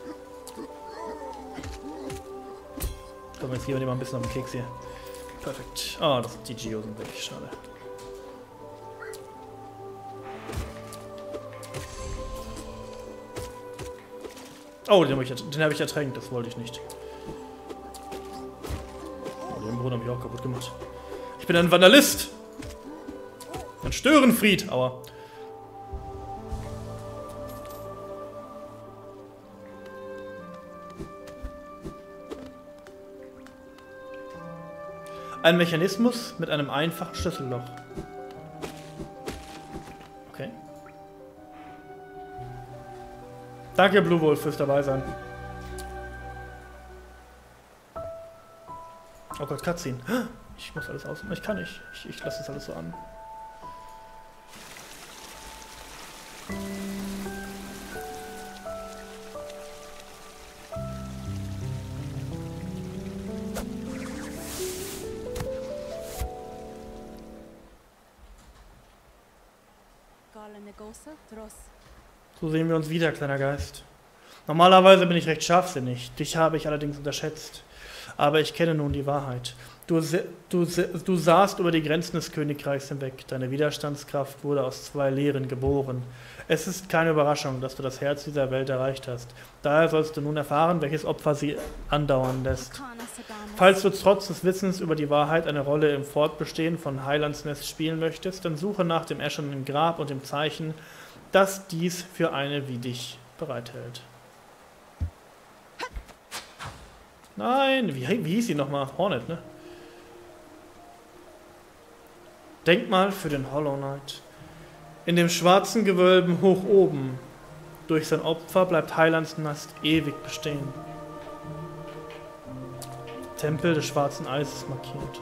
Komm, jetzt gehen wir dir mal ein bisschen auf den Keks hier. Perfekt. Ah, oh, die Geo sind weg. Schade. Oh, den habe ich ertränkt. Das wollte ich nicht. Oh, den Bruder habe ich auch kaputt gemacht. Ich bin ein Vandalist. Ein Störenfried. Aua. Ein Mechanismus mit einem einfachen Schlüsselloch. Okay. Danke, Blue Wolf, fürs Dabeisein. Oh Gott, Cutscene. Ich muss alles aus. Ich kann nicht. Ich lasse das alles so an. So sehen wir uns wieder, kleiner Geist. Normalerweise bin ich recht scharfsinnig. Dich habe ich allerdings unterschätzt. Aber ich kenne nun die Wahrheit. Du saßt über die Grenzen des Königreichs hinweg. Deine Widerstandskraft wurde aus 2 Lehren geboren. Es ist keine Überraschung, dass du das Herz dieser Welt erreicht hast. Daher sollst du nun erfahren, welches Opfer sie andauern lässt. Falls du trotz des Wissens über die Wahrheit eine Rolle im Fortbestehen von Highlands Nest spielen möchtest, dann suche nach dem erschernen Grab und dem Zeichen, das dies für eine wie dich bereithält. Nein, wie hieß sie nochmal? Hornet, ne? Denkmal für den Hollow Knight. In dem schwarzen Gewölben hoch oben. Durch sein Opfer bleibt Highlands Nest ewig bestehen. Tempel des schwarzen Eises markiert.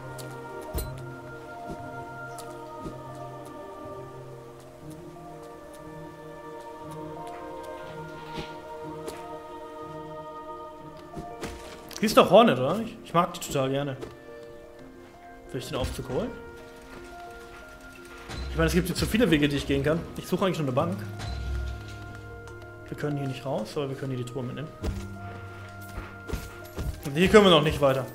Die ist doch Hornet, oder? Ich mag die total gerne. Will ich den Aufzug holen? Ich meine, es gibt jetzt so viele Wege, die ich gehen kann. Ich suche eigentlich nur eine Bank. Wir können hier nicht raus, aber wir können hier die Truhe mitnehmen. Und hier können wir noch nicht weiter.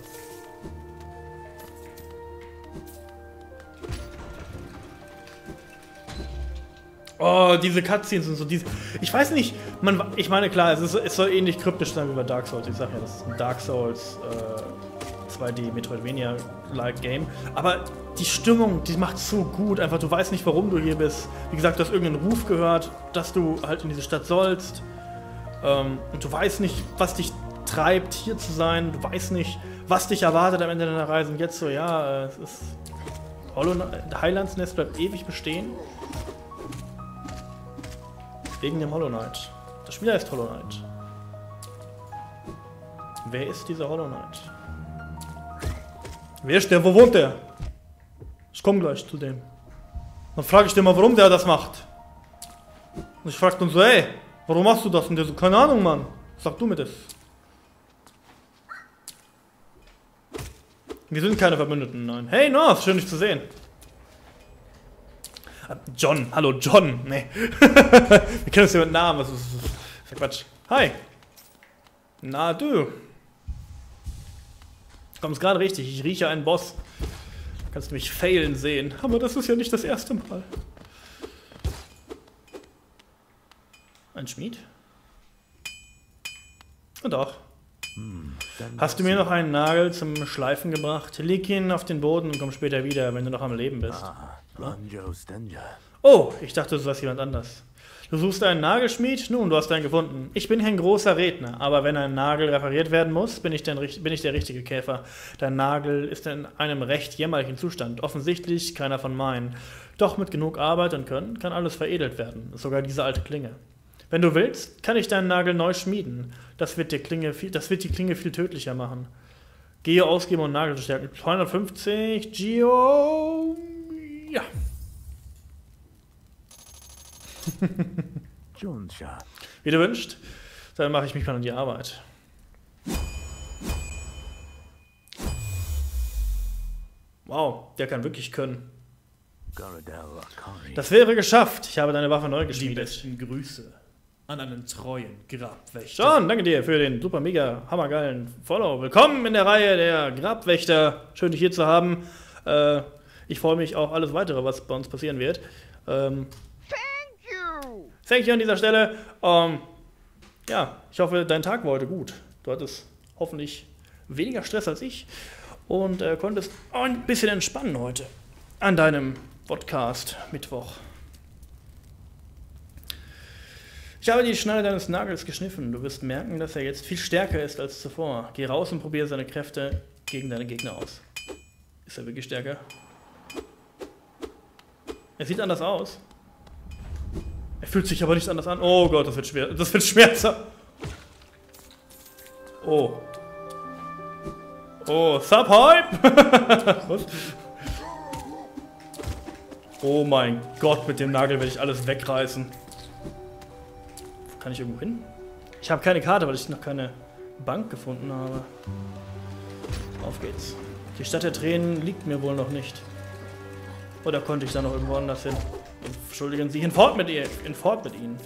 Oh, diese Cutscenes und so. Ich weiß nicht, ich meine, klar, es soll ähnlich kryptisch sein wie bei Dark Souls. Ich sag ja, das ist ein Dark Souls 2D Metroidvania-like Game. Aber die Stimmung, die macht so gut. Einfach, du weißt nicht, warum du hier bist. Wie gesagt, du hast irgendeinen Ruf gehört, dass du halt in diese Stadt sollst. Und du weißt nicht, was dich treibt, hier zu sein. Du weißt nicht, was dich erwartet am Ende deiner Reise. Und jetzt so, ja, es ist Highlands Nest bleibt ewig bestehen. Wegen dem Hollow Knight. Das Spiel heißt Hollow Knight. Wer ist dieser Hollow Knight? Wer ist der? Wo wohnt der? Ich komme gleich zu dem. Dann frage ich den mal, warum der das macht. Und ich frage dann so, ey, warum machst du das? Und der so, keine Ahnung, Mann. Sag du mir das. Wir sind keine Verbündeten, nein. Hey, North, schön dich zu sehen. John, hallo John. Nee. Wir kennen uns ja mit Namen. Das ist Quatsch. Hi. Na du. Kommst gerade richtig. Ich rieche einen Boss. Kannst du mich failen sehen. Aber das ist ja nicht das erste Mal. Ein Schmied? Und doch. Hast du mir noch einen Nagel zum Schleifen gebracht? Leg ihn auf den Boden und komm später wieder, wenn du noch am Leben bist. Oh, ich dachte, du warst jemand anders. Du suchst einen Nagelschmied? Nun, du hast einen gefunden. Ich bin kein großer Redner, aber wenn ein Nagel repariert werden muss, bin ich der richtige Käfer. Dein Nagel ist in einem recht jämmerlichen Zustand. Offensichtlich keiner von meinen. Doch mit genug Arbeit und Können kann alles veredelt werden. Sogar diese alte Klinge. Wenn du willst, kann ich deinen Nagel neu schmieden. Das wird die Klinge viel tödlicher machen. Geo ausgeben und Nagel zu stärken. 250 Geo. Ja. Wie du wünschst, dann mache ich mich mal an die Arbeit. Wow, der kann wirklich können. Das wäre geschafft. Ich habe deine Waffe neu geschmiedet. Die besten Grüße an einen treuen Grabwächter. John, danke dir für den super mega hammergeilen Follow. Willkommen in der Reihe der Grabwächter. Schön, dich hier zu haben. Ich freue mich auf alles weitere, was bei uns passieren wird. Thank you an dieser Stelle. Ja, ich hoffe, dein Tag war heute gut. Du hattest hoffentlich weniger Stress als ich und konntest ein bisschen entspannen heute an deinem Podcast Mittwoch. Ich habe die Schneide deines Nagels geschniffen. Du wirst merken, dass er jetzt viel stärker ist als zuvor. Geh raus und probiere seine Kräfte gegen deine Gegner aus. Ist er wirklich stärker? Er sieht anders aus. Er fühlt sich aber nicht anders an. Oh Gott, das wird schwer. Das wird schmerzhaft. Oh. Oh, Subhype! Was? Oh mein Gott, mit dem Nagel werde ich alles wegreißen. Kann ich irgendwo hin? Ich habe keine Karte, weil ich noch keine Bank gefunden habe. Auf geht's. Die Stadt der Tränen liegt mir wohl noch nicht. Oder konnte ich da noch irgendwo anders hin? Entschuldigen Sie, hinfort mit ihr. Hinfort mit Ihnen.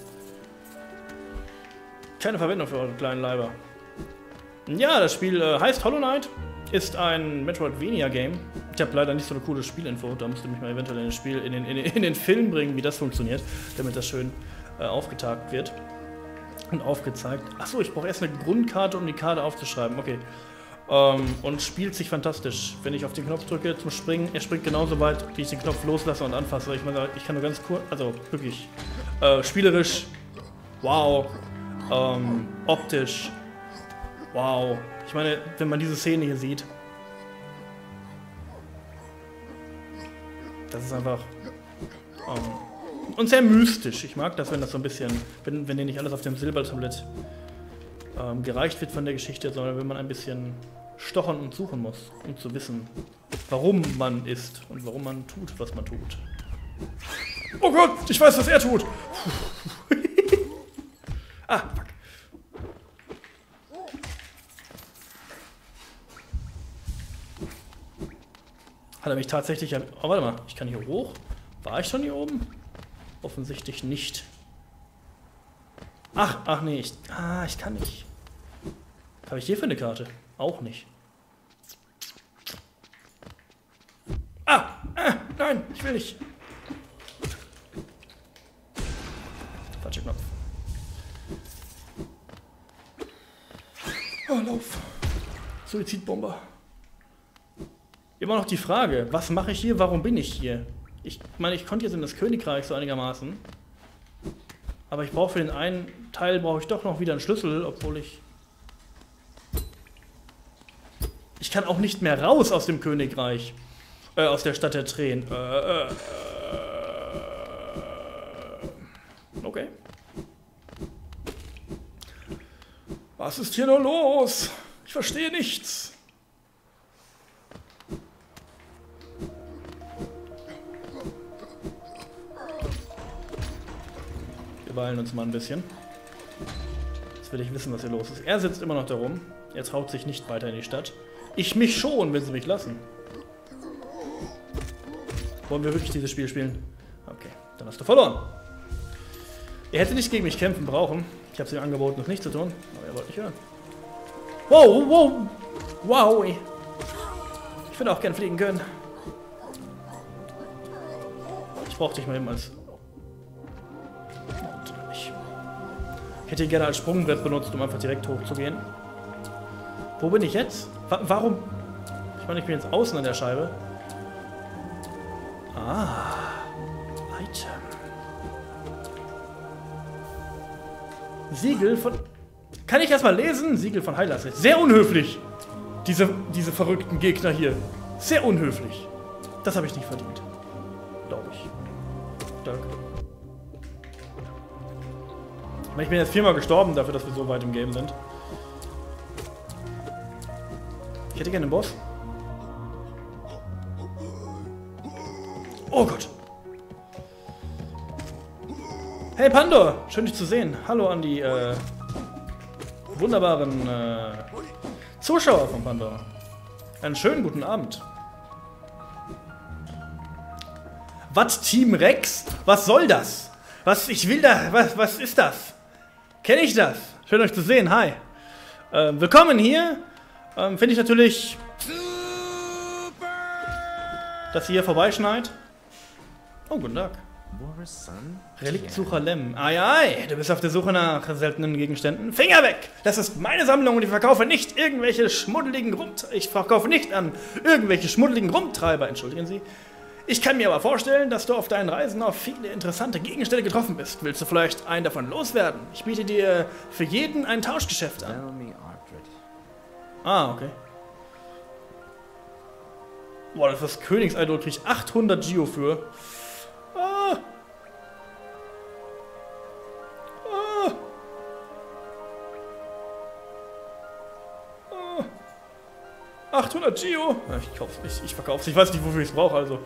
Keine Verwendung für eure kleinen Leiber. Ja, das Spiel heißt Hollow Knight. Ist ein Metroidvania-Game. Ich habe leider nicht so eine coole Spielinfo. Da musst du mich mal eventuell in das Spiel, in den Film bringen, wie das funktioniert, damit das schön aufgetagt wird und aufgezeigt. Achso, ich brauche erst eine Grundkarte, um die Karte aufzuschreiben. Okay. Und spielt sich fantastisch. Wenn ich auf den Knopf drücke zum Springen, er springt genauso weit, wie ich den Knopf loslasse und anfasse. Ich meine, ich kann nur ganz kurz, also wirklich spielerisch, wow, optisch, wow. Ich meine, wenn man diese Szene hier sieht, das ist einfach und sehr mystisch. Ich mag das, wenn das so ein bisschen, wenn dir nicht alles auf dem Silbertablett gereicht wird von der Geschichte, sondern wenn man ein bisschen stochern und suchen muss, um zu wissen, warum man ist und warum man tut, was man tut. Oh Gott, ich weiß, was er tut! Ah, fuck. Hat er mich tatsächlich... Oh, warte mal, ich kann hier hoch? War ich schon hier oben? Offensichtlich nicht. Ach nee, ich kann nicht. Was habe ich hier für eine Karte? Auch nicht. Nein, ich will nicht. Falscher Knopf. Oh, lauf. Suizidbomber. Immer noch die Frage, was mache ich hier, warum bin ich hier? Ich meine, ich konnte jetzt in das Königreich so einigermaßen. Aber ich brauche für den einen Teil brauche ich doch noch wieder einen Schlüssel, obwohl ich... Ich kann auch nicht mehr raus aus dem Königreich. Aus der Stadt der Tränen. Okay. Was ist hier nur los? Ich verstehe nichts. Wir beeilen uns mal ein bisschen. Jetzt will ich wissen, was hier los ist. Er sitzt immer noch da rum. Er traut sich nicht weiter in die Stadt. Ich mich schon, wenn sie mich lassen. Wollen wir wirklich dieses Spiel spielen? Okay, dann hast du verloren. Er hätte nicht gegen mich kämpfen brauchen. Ich habe es ihm angeboten, das nicht zu tun. Aber er wollte nicht hören. Wow, wow, wow. Ich würde auch gern fliegen können. Ich brauche dich mal eben als... Ich hätte ihn gerne als Sprungbrett benutzt, um einfach direkt hochzugehen. Wo bin ich jetzt? Warum? Ich meine, ich bin jetzt außen an der Scheibe. Item. Siegel von... Kann ich erstmal lesen? Siegel von Heilas. Sehr unhöflich. Diese verrückten Gegner hier. Sehr unhöflich. Das habe ich nicht verdient. Glaube ich. Danke. Ich bin jetzt 4-mal gestorben dafür, dass wir so weit im Game sind. Ich hätte gerne einen Boss. Oh Gott. Hey Pandor, schön dich zu sehen. Hallo an die wunderbaren Zuschauer von Pandor. Einen schönen guten Abend. Was, Team Rex? Was soll das? Was, ich will da, was ist das? Kenne ich das? Schön euch zu sehen, hi. Willkommen hier. Finde ich natürlich super, dass ihr hier vorbeischneit. Oh, guten Tag. Reliktsucher Lem. Ai, du bist auf der Suche nach seltenen Gegenständen. Finger weg! Das ist meine Sammlung und ich verkaufe nicht irgendwelche schmuddeligen Ich verkaufe nicht an irgendwelche schmuddeligen Rumtreiber, entschuldigen Sie. Ich kann mir aber vorstellen, dass du auf deinen Reisen auf viele interessante Gegenstände getroffen bist. Willst du vielleicht einen davon loswerden? Ich biete dir für jeden ein Tauschgeschäft an. Ah, okay. Boah, das ist das Königseidol, krieg ich 800 Geo für. Ah. Ah. Ah. 800 Geo. Ich kauf's nicht, ich verkauf's. Ich weiß nicht, wofür ich es brauche, also.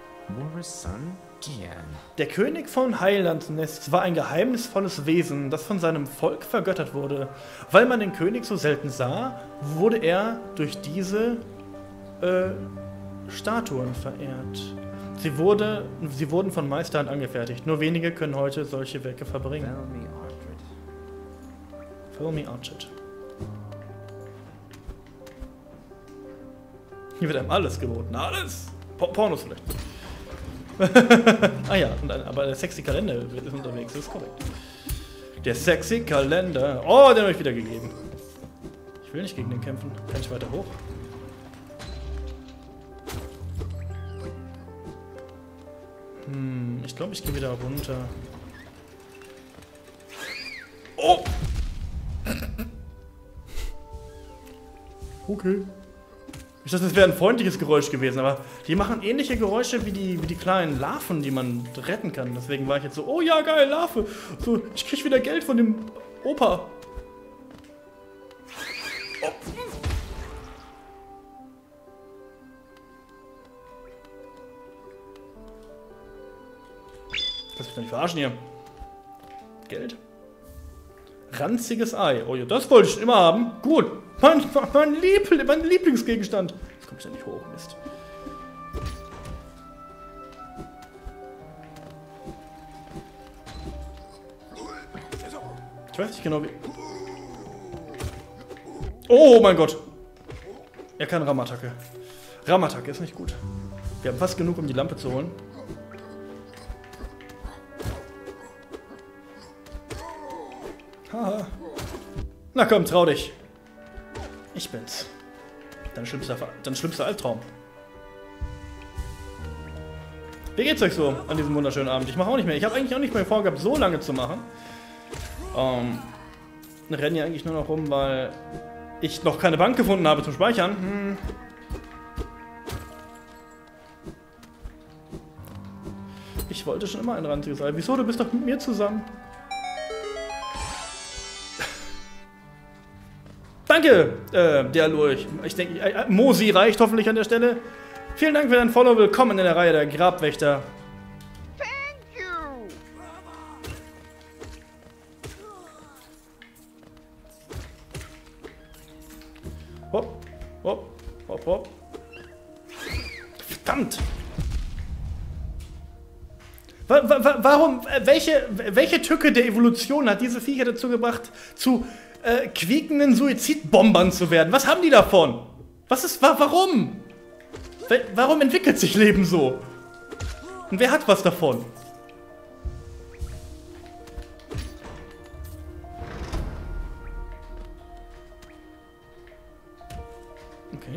Der König von Heilandnest war ein geheimnisvolles Wesen, das von seinem Volk vergöttert wurde. Weil man den König so selten sah, wurde er durch diese Statuen verehrt. Sie wurden von Meisterhand angefertigt. Nur wenige können heute solche Werke verbringen. Felmy Archit. Hier wird einem alles geboten. Alles! Pornos vielleicht. Ah ja, aber der sexy Kalender ist unterwegs, das ist korrekt. Der sexy Kalender. Oh, den habe ich wieder gegeben. Ich will nicht gegen den kämpfen. Kann ich weiter hoch? Ich glaube, ich gehe wieder runter. Oh! Okay. Ich dachte, das wäre ein freundliches Geräusch gewesen, aber die machen ähnliche Geräusche wie die kleinen Larven, die man retten kann. Deswegen war ich jetzt so, oh ja, geil, Larve. So, ich krieg wieder Geld von dem Opa. Oh. Lass mich doch nicht verarschen hier. Geld. Ranziges Ei. Oh ja, das wollte ich immer haben. Gut. Mein Lieblingsgegenstand. Jetzt komme ich da nicht hoch, Mist. Ich weiß nicht genau wie... Oh mein Gott. Er kann Rammattacke. Rammattacke ist nicht gut. Wir haben fast genug, um die Lampe zu holen. Haha. Na komm, trau dich. Ich bin's. Dein schlimmster Albtraum. Wie geht's euch so an diesem wunderschönen Abend? Ich mache auch nicht mehr. Ich habe eigentlich auch nicht mehr vorgehabt, so lange zu machen. Renne ja eigentlich nur noch rum, weil ich noch keine Bank gefunden habe zum Speichern. Ich wollte schon immer ein ranziges Ei. Wieso? Du bist doch mit mir zusammen. Danke, der Lurch. Ich denke, Mosi reicht hoffentlich an der Stelle. Vielen Dank für dein Follow. Willkommen in der Reihe der Grabwächter. Thank you. Hopp, hopp, hopp, hopp. Verdammt! Warum, welche Tücke der Evolution hat diese Viecher dazu gebracht, zu quiekenden Suizidbombern zu werden? Was haben die davon? Warum? Warum entwickelt sich Leben so? Und wer hat was davon? Okay.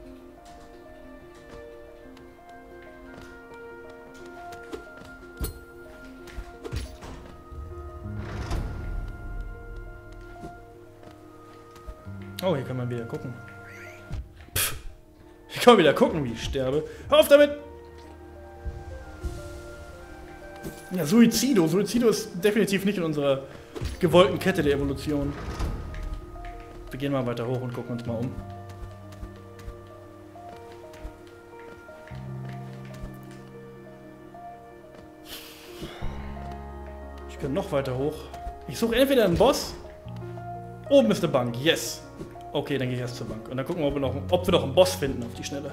Oh, hier kann man wieder gucken. Pff, hier kann man wieder gucken, wie ich sterbe. Hör auf damit! Ja, Suizido. Suizido ist definitiv nicht in unserer gewollten Kette der Evolution. Wir gehen mal weiter hoch und gucken uns mal um. Ich kann noch weiter hoch. Ich suche entweder einen Boss. Oben ist eine Bank. Yes. Okay, dann gehe ich erst zur Bank. Und dann gucken wir, ob wir noch einen Boss finden auf die Schnelle.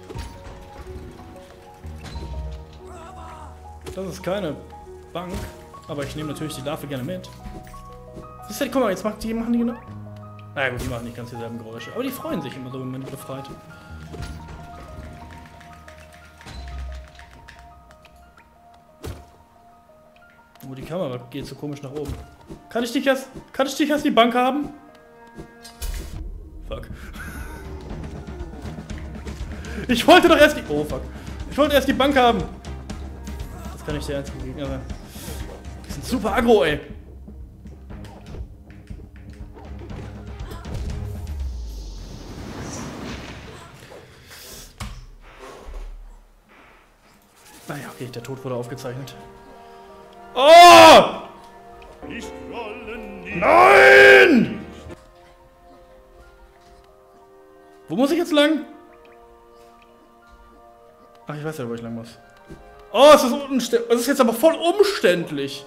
Das ist keine Bank. Aber ich nehme natürlich die Larve gerne mit. Das ist, guck mal, jetzt machen die genau... Na gut, die machen nicht ganz dieselben Geräusche. Aber die freuen sich immer so, wenn man die befreit. Oh, die Kamera geht so komisch nach oben. Kann ich dich erst die Bank haben? Fuck. Ich wollte doch erst die... Oh, fuck. Ich wollte erst die Bank haben. Das kann nicht der einzige Gegner sein. Die sind super aggro, ey. Okay, der Tod wurde aufgezeichnet. Oh! Die Scrollen nicht. Nein! Wo muss ich jetzt lang? Ach, ich weiß ja, wo ich lang muss. Oh, es ist jetzt aber voll umständlich.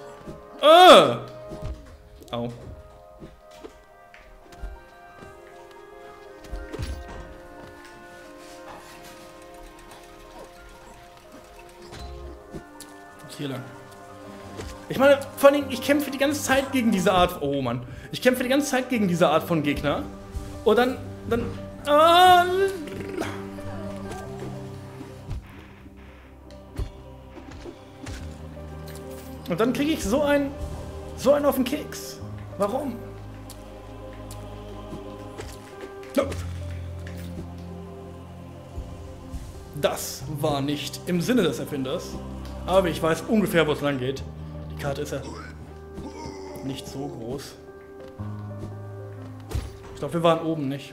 Au. Hier lang. Ich meine, vor allem, ich kämpfe die ganze Zeit gegen diese Art... Oh Mann. Ich kämpfe die ganze Zeit gegen diese Art von Gegner. Und dann... Und dann kriege ich so einen auf den Keks. Warum? Das war nicht im Sinne des Erfinders. Aber ich weiß ungefähr, wo es lang geht. Die Karte ist ja nicht so groß. Ich glaube, wir waren oben nicht.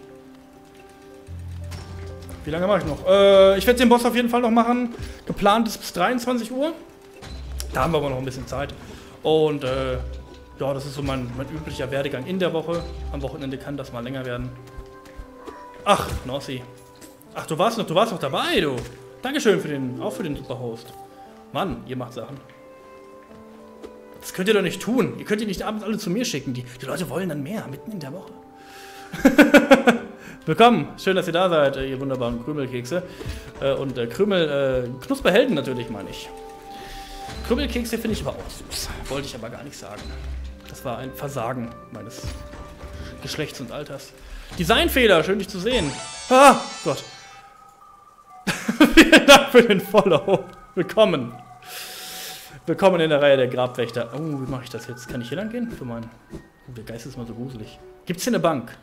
Wie lange mache ich noch? Ich werde den Boss auf jeden Fall noch machen. Geplant ist bis 23 Uhr. Da haben wir aber noch ein bisschen Zeit. Und ja, das ist so mein üblicher Werdegang in der Woche. Am Wochenende kann das mal länger werden. Ach, Nossi. Ach, du warst noch dabei, du. Dankeschön auch für den Superhost. Mann, ihr macht Sachen. Das könnt ihr doch nicht tun. Ihr könnt die nicht abends alle zu mir schicken. Die Leute wollen dann mehr, mitten in der Woche. Willkommen. Schön, dass ihr da seid, ihr wunderbaren Krümelkekse. Und Knusperhelden natürlich, meine ich. Krümelkekse finde ich aber auch süß. Wollte ich aber gar nicht sagen. Das war ein Versagen meines Geschlechts und Alters. Designfehler, schön dich zu sehen. Ah, Gott. Vielen Dank für den Follow. Willkommen. Willkommen in der Reihe der Grabwächter. Oh, wie mache ich das jetzt? Kann ich hier lang gehen? Für meinen... Der Geist ist mal so gruselig. Gibt's hier eine Bank?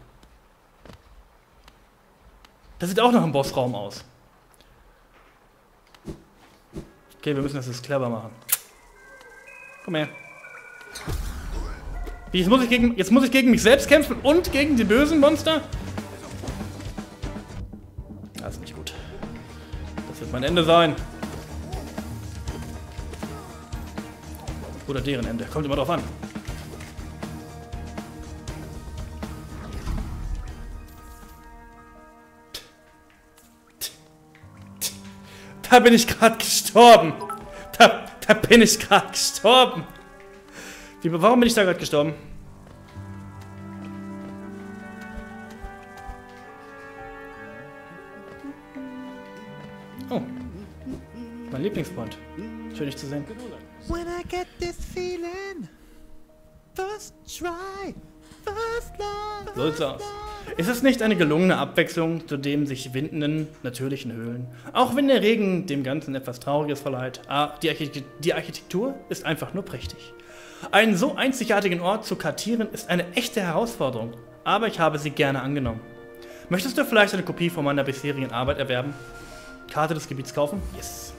Das sieht auch nach einem Bossraum aus. Okay, wir müssen das jetzt clever machen. Komm her. Jetzt muss ich gegen mich selbst kämpfen und gegen die bösen Monster? Das ist nicht gut. Das wird mein Ende sein. Oder deren Ende. Kommt immer drauf an. Da bin ich gerade gestorben. Da bin ich gerade gestorben. Warum bin ich da gerade gestorben? Oh. Mein Lieblingsfreund. Schön, dich zu sehen. When I get this feeling, first try, first love. So sieht's aus. Ist es nicht eine gelungene Abwechslung zu dem sich windenden, natürlichen Höhlen? Auch wenn der Regen dem Ganzen etwas Trauriges verleiht. Die Architektur ist einfach nur prächtig. Einen so einzigartigen Ort zu kartieren ist eine echte Herausforderung, aber ich habe sie gerne angenommen. Möchtest du vielleicht eine Kopie von meiner bisherigen Arbeit erwerben? Karte des Gebiets kaufen? Yes.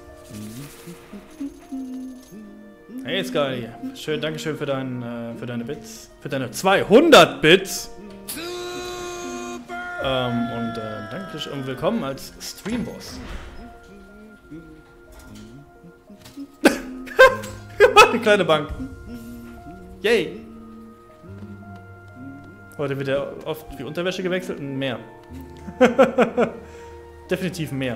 Hey Sky, schön, Dankeschön für deine Bits. Für deine 200 Bits. Dankeschön und willkommen als Streamboss. Eine kleine Bank. Yay. Heute wird ja oft wie Unterwäsche gewechselt und mehr. Definitiv mehr.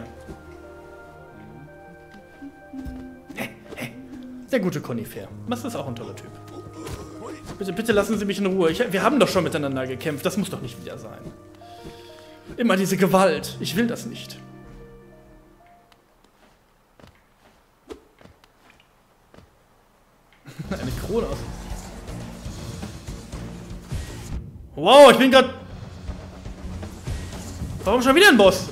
Der gute Conifer. Das ist auch ein toller Typ. Bitte lassen Sie mich in Ruhe. Wir haben doch schon miteinander gekämpft. Das muss doch nicht wieder sein. Immer diese Gewalt. Ich will das nicht. Eine Krone aus. Wow, ich bin gerade... Warum schon wieder ein Boss?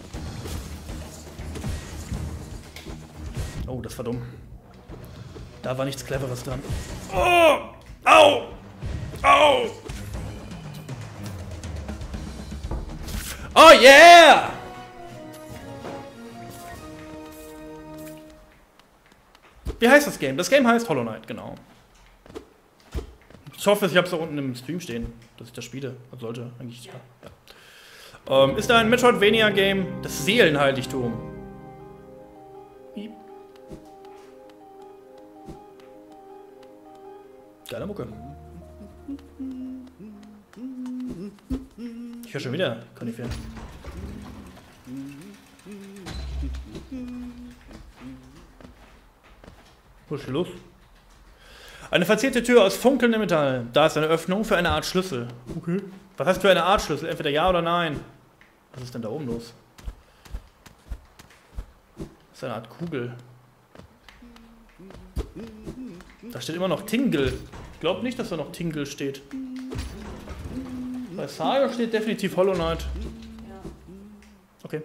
Oh, das war dumm. Da war nichts Cleveres dran. Oh! Au! Au! Oh yeah! Wie heißt das Game? Das Game heißt Hollow Knight, genau. Ich hoffe, ich habe es da unten im Stream stehen, dass ich das spiele. Das sollte eigentlich, ja. Ist da ein Metroidvania-Game? Das Seelenheiligtum. Geile Mucke. Ich höre schon wieder Conifere. Was ist hier los? Eine verzierte Tür aus funkelndem Metall. Da ist eine Öffnung für eine Art Schlüssel. Okay. Was heißt für eine Art Schlüssel? Entweder ja oder nein. Was ist denn da oben los? Das ist eine Art Kugel. Da steht immer noch Tingle. Ich glaube nicht, dass da noch Tingle steht. Bei Saga steht definitiv Hollow Knight. Okay.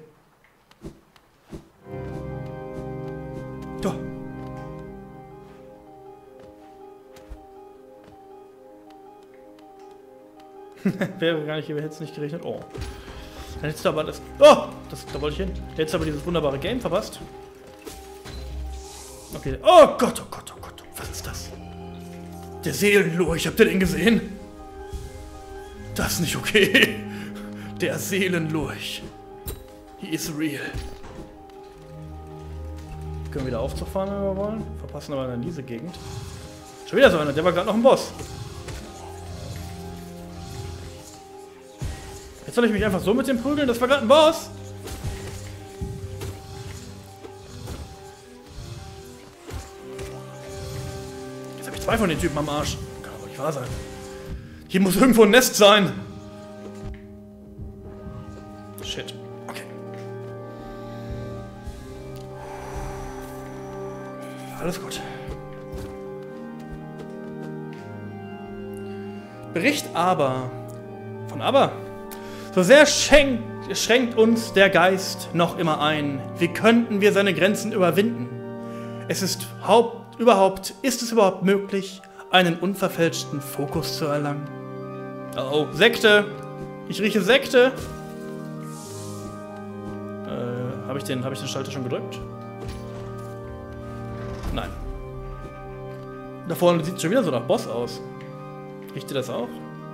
Da. Wäre gar nicht, hier hätte es nicht gerechnet. Oh. Dann hättest du aber das. Oh! Da wollte ich hin. Hättest du aber dieses wunderbare Game verpasst. Okay. Oh Gott, oh Gott, oh Gott. Was ist das? Der Seelenlurch, habt ihr den gesehen? Das ist nicht okay. Der Seelenlurch. He is real. Können wir wieder Aufzug fahren, wenn wir wollen? Verpassen aber dann diese Gegend. Schon wieder so einer, der war gerade noch ein Boss. Jetzt soll ich mich einfach so mit dem prügeln? Das war gerade ein Boss. Jetzt habe ich 2 von den Typen am Arsch. Kann aber nicht wahr sein. Hier muss irgendwo ein Nest sein. Shit. Okay. Alles gut. Bericht aber von Aber. So sehr schränkt uns der Geist noch immer ein. Wie könnten wir seine Grenzen überwinden? Ist es überhaupt möglich, einen unverfälschten Fokus zu erlangen? Oh, Sekte! Ich rieche Sekte! Habe ich den Schalter schon gedrückt? Nein. Da vorne sieht es schon wieder so nach Boss aus. Riecht ihr das auch?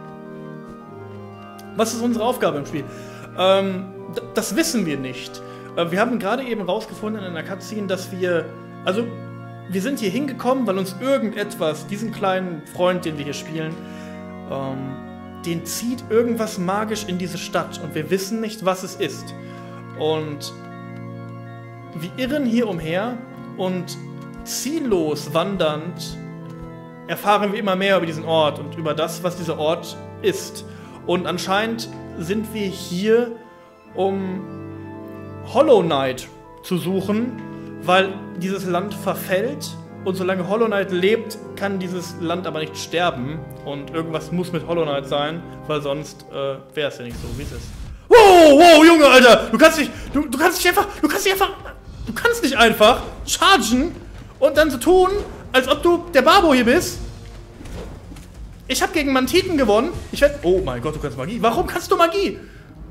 Was ist unsere Aufgabe im Spiel? Das wissen wir nicht. Wir haben gerade eben rausgefunden in einer Cutscene, dass wir... Also, wir sind hier hingekommen, weil uns irgendetwas, diesen kleinen Freund, den wir hier spielen, den zieht irgendwas magisch in diese Stadt. Und wir wissen nicht, was es ist. Und wir irren hier umher und ziellos wandernd erfahren wir immer mehr über diesen Ort und über das, was dieser Ort ist. Und anscheinend sind wir hier, um Hollow Knight zu suchen, weil dieses Land verfällt und solange Hollow Knight lebt, kann dieses Land aber nicht sterben. Und irgendwas muss mit Hollow Knight sein, weil sonst wäre es ja nicht so, wie es ist. Wow, Junge, Alter! Du kannst nicht einfach chargen und dann so tun, als ob du der Barbo hier bist. Ich habe gegen Mantiten gewonnen. Oh mein Gott, du kannst Magie. Warum kannst du Magie?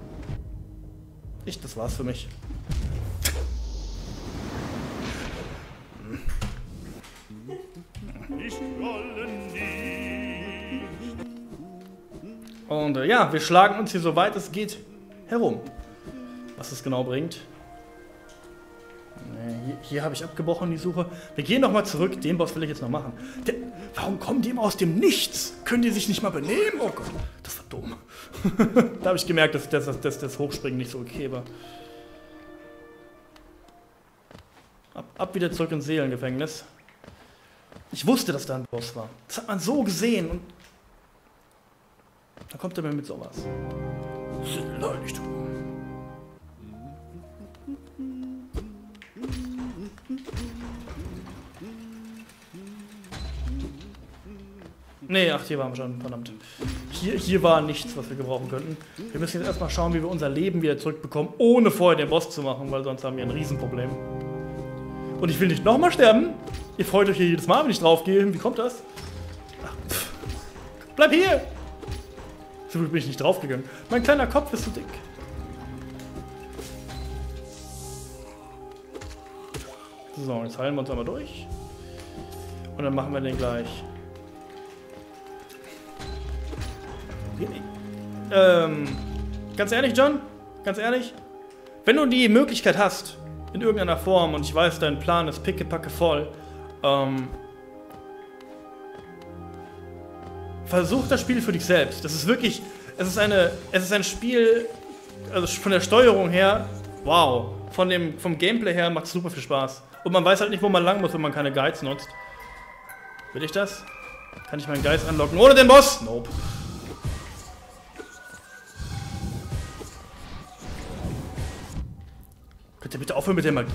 Das war's für mich. Und ja, wir schlagen uns hier so weit es geht herum. Was es genau bringt. Hier habe ich abgebrochen, die Suche. Wir gehen nochmal zurück. Den Boss will ich jetzt noch machen. Warum kommen die immer aus dem Nichts? Können die sich nicht mal benehmen? Oh Gott, das war dumm. Da habe ich gemerkt, dass das Hochspringen nicht so okay war. Ab wieder zurück ins Seelengefängnis. Ich wusste, dass da ein Boss war. Das hat man so gesehen. Und dann kommt er mir mit sowas. Leute, du. Nee, ach, hier waren wir schon, verdammt. Hier war nichts, was wir gebrauchen könnten. Wir müssen jetzt erstmal schauen, wie wir unser Leben wieder zurückbekommen, ohne vorher den Boss zu machen, weil sonst haben wir ein Riesenproblem. Und ich will nicht nochmal sterben. Ihr freut euch hier jedes Mal, wenn ich draufgehe. Wie kommt das? Ach, bleib hier! So gut bin ich nicht draufgegangen. Mein kleiner Kopf ist zu dick. So, jetzt heilen wir uns einmal durch. Und dann machen wir den gleich. Ganz ehrlich, John? Ganz ehrlich? Wenn du die Möglichkeit hast, in irgendeiner Form, und ich weiß, dein Plan ist pickepacke voll, versuch das Spiel für dich selbst. Das ist wirklich, es ist ein Spiel, also von der Steuerung her, wow. Vom Gameplay her macht es super viel Spaß. Und man weiß halt nicht, wo man lang muss, wenn man keine Guides nutzt. Will ich das? Kann ich meinen Geist anlocken ohne den Boss? Nope. Könnt ihr bitte aufhören mit der Magie?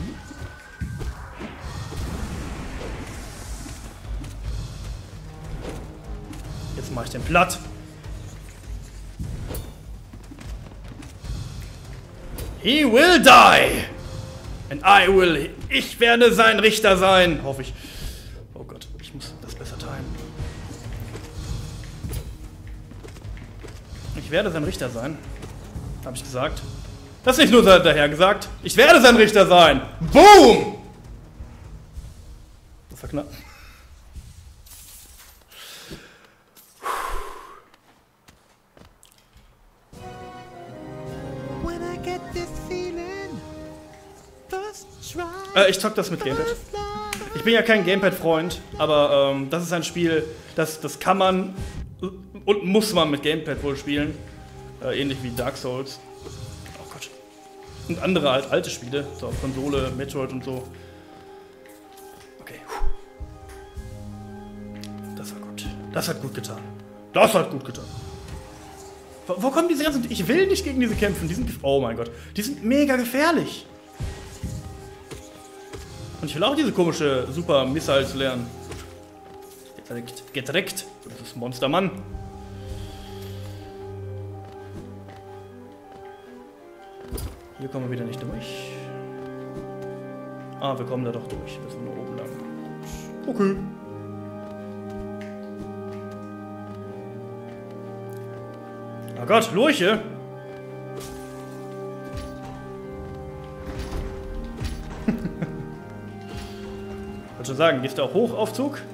Jetzt mach ich den platt. He will die! And I will... Ich werde sein Richter sein! Hoffe ich. Oh Gott, ich muss das besser timen. Ich werde sein Richter sein. Habe ich gesagt. Das ist nicht nur daher gesagt. Ich werde sein Richter sein! Boom! Das war knapp. When I get this feeling, first try, Ich zock das mit Gamepad. first love. Ich bin ja kein Gamepad-Freund, aber das ist ein Spiel, das kann man und muss man mit Gamepad wohl spielen. Ähnlich wie Dark Souls. Oh Gott. Und andere alte Spiele, so auf Konsole, Metroid und so. Okay. Das war gut. Das hat gut getan. Das hat gut getan. Wo kommen diese ganzen... Ich will nicht gegen diese kämpfen. Die sind... Oh mein Gott. Die sind mega gefährlich. Und ich will auch diese komische Super Missiles lernen. Geht direkt. Das ist Monstermann. Hier kommen wir wieder nicht durch. Ah, wir kommen da doch durch. Wir sind nur oben lang. Okay. Oh Gott, Lurche! Ich wollte schon sagen, gehst du auch hoch auf Zug?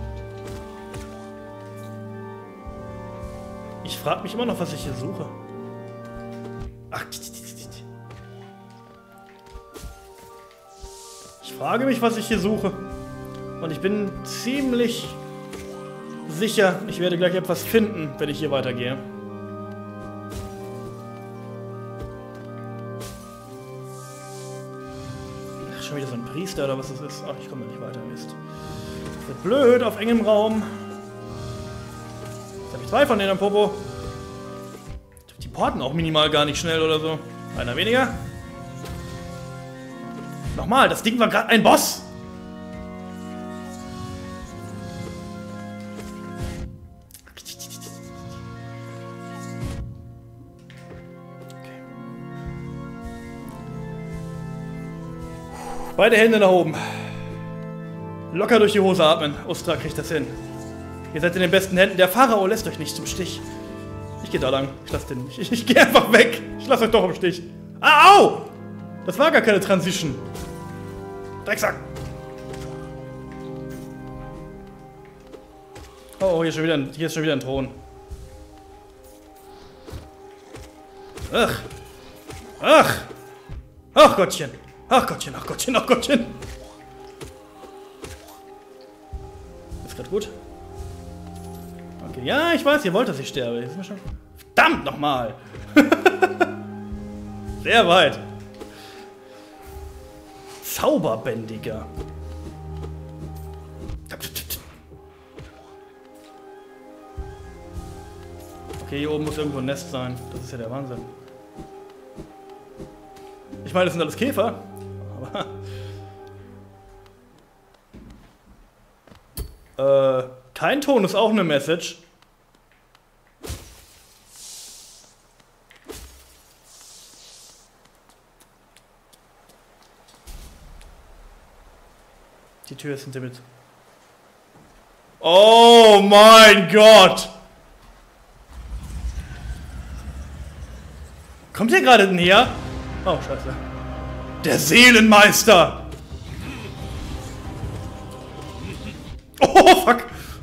Ich frage mich immer noch, was ich hier suche. Ach, ich frage mich, was ich hier suche. Und ich bin ziemlich sicher, ich werde gleich etwas finden, wenn ich hier weitergehe. Ach, schon wieder so ein Priester oder was das ist. Ach, ich komme da nicht weiter, Mist. Das wird blöd auf engem Raum. Jetzt habe ich 2 von denen am Popo. Die porten auch minimal gar nicht schnell oder so. Einer weniger. Nochmal, das Ding war gerade ein Boss. Okay. Beide Hände nach oben. Locker durch die Hose atmen. Ustra kriegt das hin. Ihr seid in den besten Händen. Der Pharao lässt euch nicht im Stich. Ich gehe da lang. Ich lasse den nicht. Ich gehe einfach weg. Ich lasse euch doch im Stich. Ah, au! Das war gar keine Transition. Drecksack! Oh, hier ist schon wieder ein Thron. Ach! Ach! Ach Gottchen! Ach Gottchen, ach Gottchen, ach Gottchen! Ist grad gut? Okay, ja, ich weiß, ihr wollt, dass ich sterbe. Jetzt ist mir schon... Verdammt nochmal! Sehr weit. Zauberbändiger. Okay, hier oben muss irgendwo ein Nest sein. Das ist ja der Wahnsinn. Ich meine, das sind alles Käfer. Aber... kein Ton ist auch eine Message. Die Tür ist hinter mir. Oh mein Gott! Kommt der gerade näher? Oh, scheiße. Der Seelenmeister! Oh, fuck!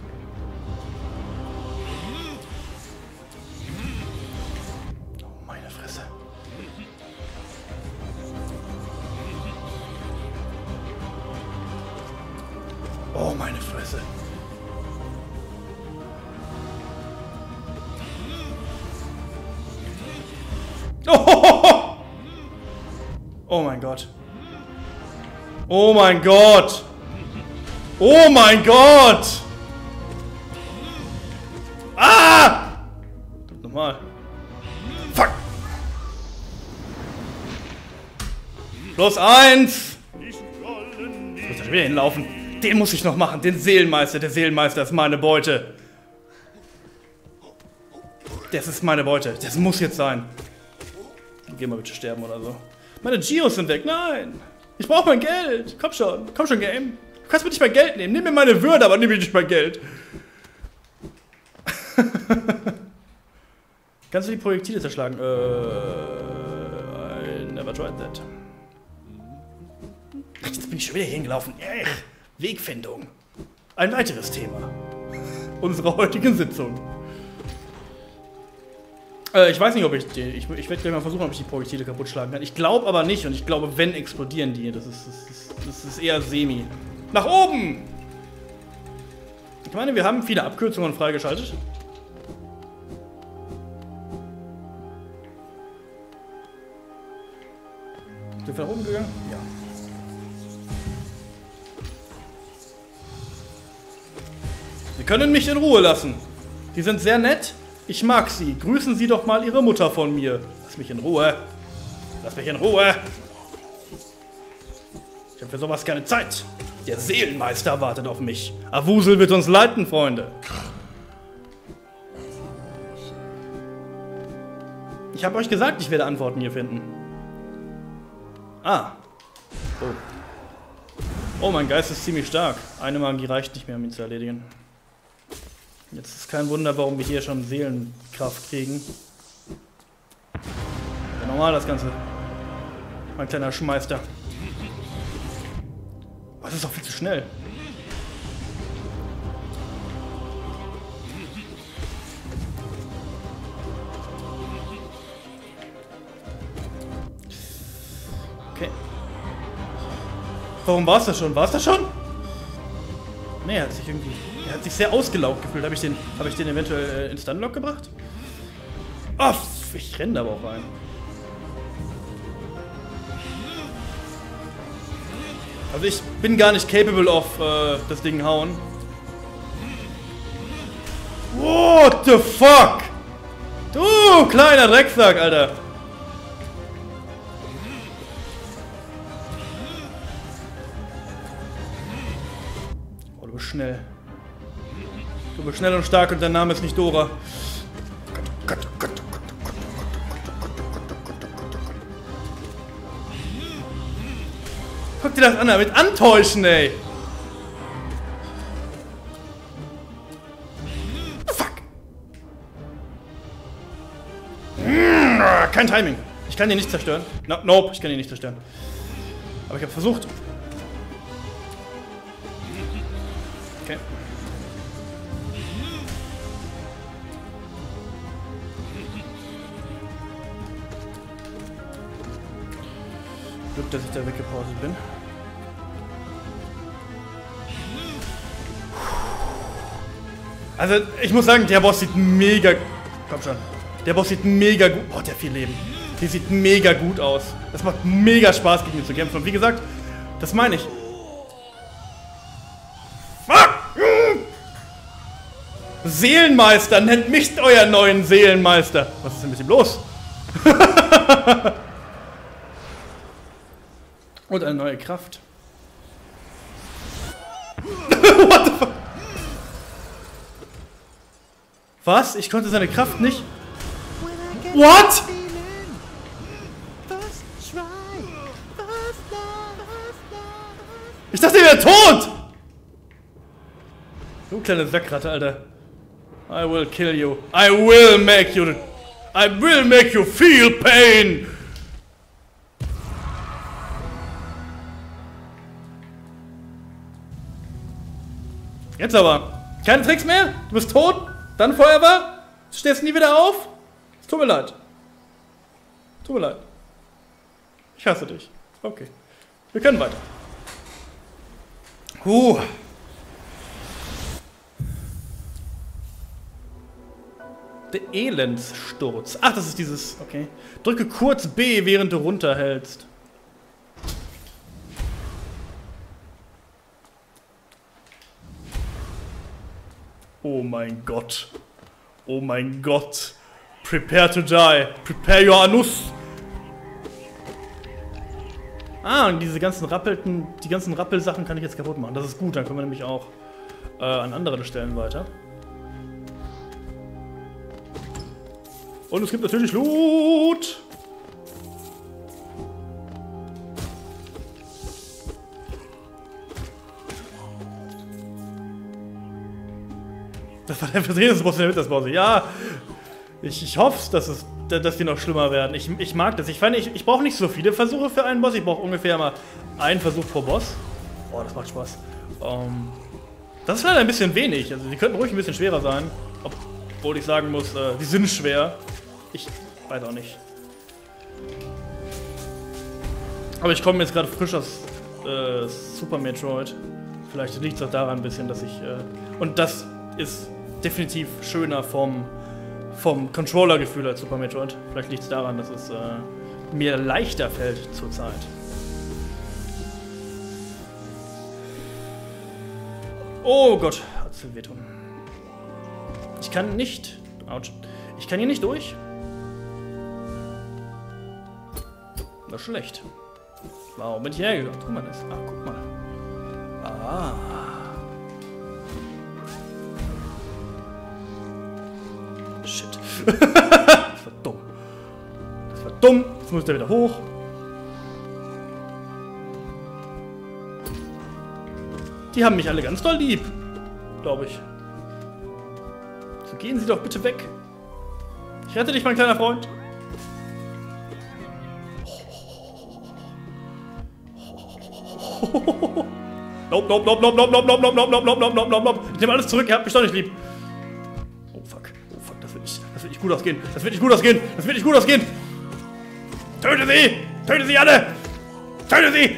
Oh, meine Fresse. Oh, meine Fresse. Oh, oh mein Gott. Oh mein Gott. Oh mein Gott. Ah! Nochmal. Fuck. Plus 1. Ich muss da schon wieder hinlaufen. Den muss ich noch machen. Den Seelenmeister. Der Seelenmeister ist meine Beute. Das ist meine Beute. Das muss jetzt sein. Geh mal bitte sterben oder so. Meine Geos sind weg. Nein. Ich brauche mein Geld. Komm schon. Komm schon, Game. Du kannst mir nicht mein Geld nehmen. Nimm mir meine Würde, aber nimm mir nicht mein Geld. Kannst du die Projektile zerschlagen? I never tried that. Jetzt bin ich schon wieder hingelaufen. Wegfindung. Ein weiteres Thema unserer heutigen Sitzung. Ich weiß nicht, ob ich die... Ich werde gleich mal versuchen, ob ich die Projektile kaputt schlagen kann. Ich glaube aber nicht. Und ich glaube, wenn, explodieren die. Das ist eher semi. Nach oben! Ich meine, wir haben viele Abkürzungen freigeschaltet. Sind wir nach oben gegangen? Ja. Sie können mich in Ruhe lassen. Die sind sehr nett. Ich mag sie. Grüßen Sie doch mal Ihre Mutter von mir. Lass mich in Ruhe. Lass mich in Ruhe. Ich habe für sowas keine Zeit. Der Seelenmeister wartet auf mich. Awusel wird uns leiten, Freunde. Ich habe euch gesagt, ich werde Antworten hier finden. Ah. Oh. Oh, mein Geist ist ziemlich stark. Eine Magie reicht nicht mehr, um ihn zu erledigen. Jetzt ist kein Wunder, warum wir hier schon Seelenkraft kriegen. Ja, normal das Ganze. Mein kleiner Schmeister. Oh, das ist doch viel zu schnell. Okay. Warum war es das schon? War es das schon? Nee, er hat sich irgendwie... Er hat sich sehr ausgelaugt gefühlt. Habe ich den eventuell in Stunlock gebracht? Oh, ich renne da aber auch rein. Also ich bin gar nicht capable of das Ding hauen. What the fuck? Du kleiner Drecksack, Alter. Oh, du bist schnell. Du bist schnell und stark und dein Name ist nicht Dora. Guck dir das an, damit antäuschen, ey. Fuck. Kein Timing. Ich kann den nicht zerstören. No, nope, ich kann den nicht zerstören. Aber ich habe versucht. Okay. Glück, dass ich da weggeportet bin. Also, ich muss sagen, der Boss sieht mega... Komm schon. Der Boss sieht mega gut... Oh, der hat viel Leben. Die sieht mega gut aus. Das macht mega Spaß, gegen ihn zu kämpfen. Und wie gesagt, das meine ich. Fuck! Seelenmeister, nennt mich euer neuen Seelenmeister. Was ist denn mit ihm los? Und eine neue Kraft. What the fuck? Was? Ich konnte seine Kraft nicht... What? Ich dachte, er wäre tot! Du kleine Sackratte, Alter. I will kill you. I will make you feel pain! Jetzt aber. Keine Tricks mehr? Du bist tot? Dann Feuerwehr? Du stehst nie wieder auf? Es tut mir leid. Tut mir leid. Ich hasse dich. Okay. Wir können weiter. Der Elendssturz. Ach, das ist dieses... Okay. Drücke kurz B, während du runterhältst. Oh mein Gott. Oh mein Gott. Prepare to die. Prepare your anus. Ah, und diese ganzen Rappelsachen kann ich jetzt kaputt machen. Das ist gut, dann können wir nämlich auch an anderen Stellen weiter. Und es gibt natürlich Loot. Das war der Verdrehungsboss in der Mittagspause. Ja, ich hoffe, dass die noch schlimmer werden. Ich mag das. Ich brauche nicht so viele Versuche für einen Boss. Ich brauche ungefähr mal einen Versuch pro Boss. Oh, das macht Spaß. Das ist leider ein bisschen wenig. Also die könnten ruhig ein bisschen schwerer sein. Obwohl ich sagen muss, die sind schwer. Ich weiß auch nicht. Aber ich komme jetzt gerade frisch aus Super Metroid. Vielleicht liegt es auch daran ein bisschen, dass ich... und das ist definitiv schöner vom Controller-Gefühl als Super Metroid. Vielleicht liegt es daran, dass es mir leichter fällt zurzeit. Oh Gott, hat's viel wehtun. Ich kann nicht... Autsch. Ich kann hier nicht durch. Das ist schlecht. Warum bin ich hergegangen? Guck mal das. Ach, guck mal. Ah. Shit. Das war dumm. Das war dumm. Jetzt muss der wieder hoch. Die haben mich alle ganz doll lieb. Glaube ich. So gehen Sie doch bitte weg. Ich rette dich, mein kleiner Freund. Nope, nope, nope, nope, nope, nope, nope, nope, nope, nope, nope, nope, nope, nope. Ich nehme alles zurück, ihr habt mich doch nicht lieb. Oh fuck, das wird nicht gut ausgehen. Das wird nicht gut ausgehen. Das wird nicht gut ausgehen. Töte sie! Töte sie alle! Töte sie!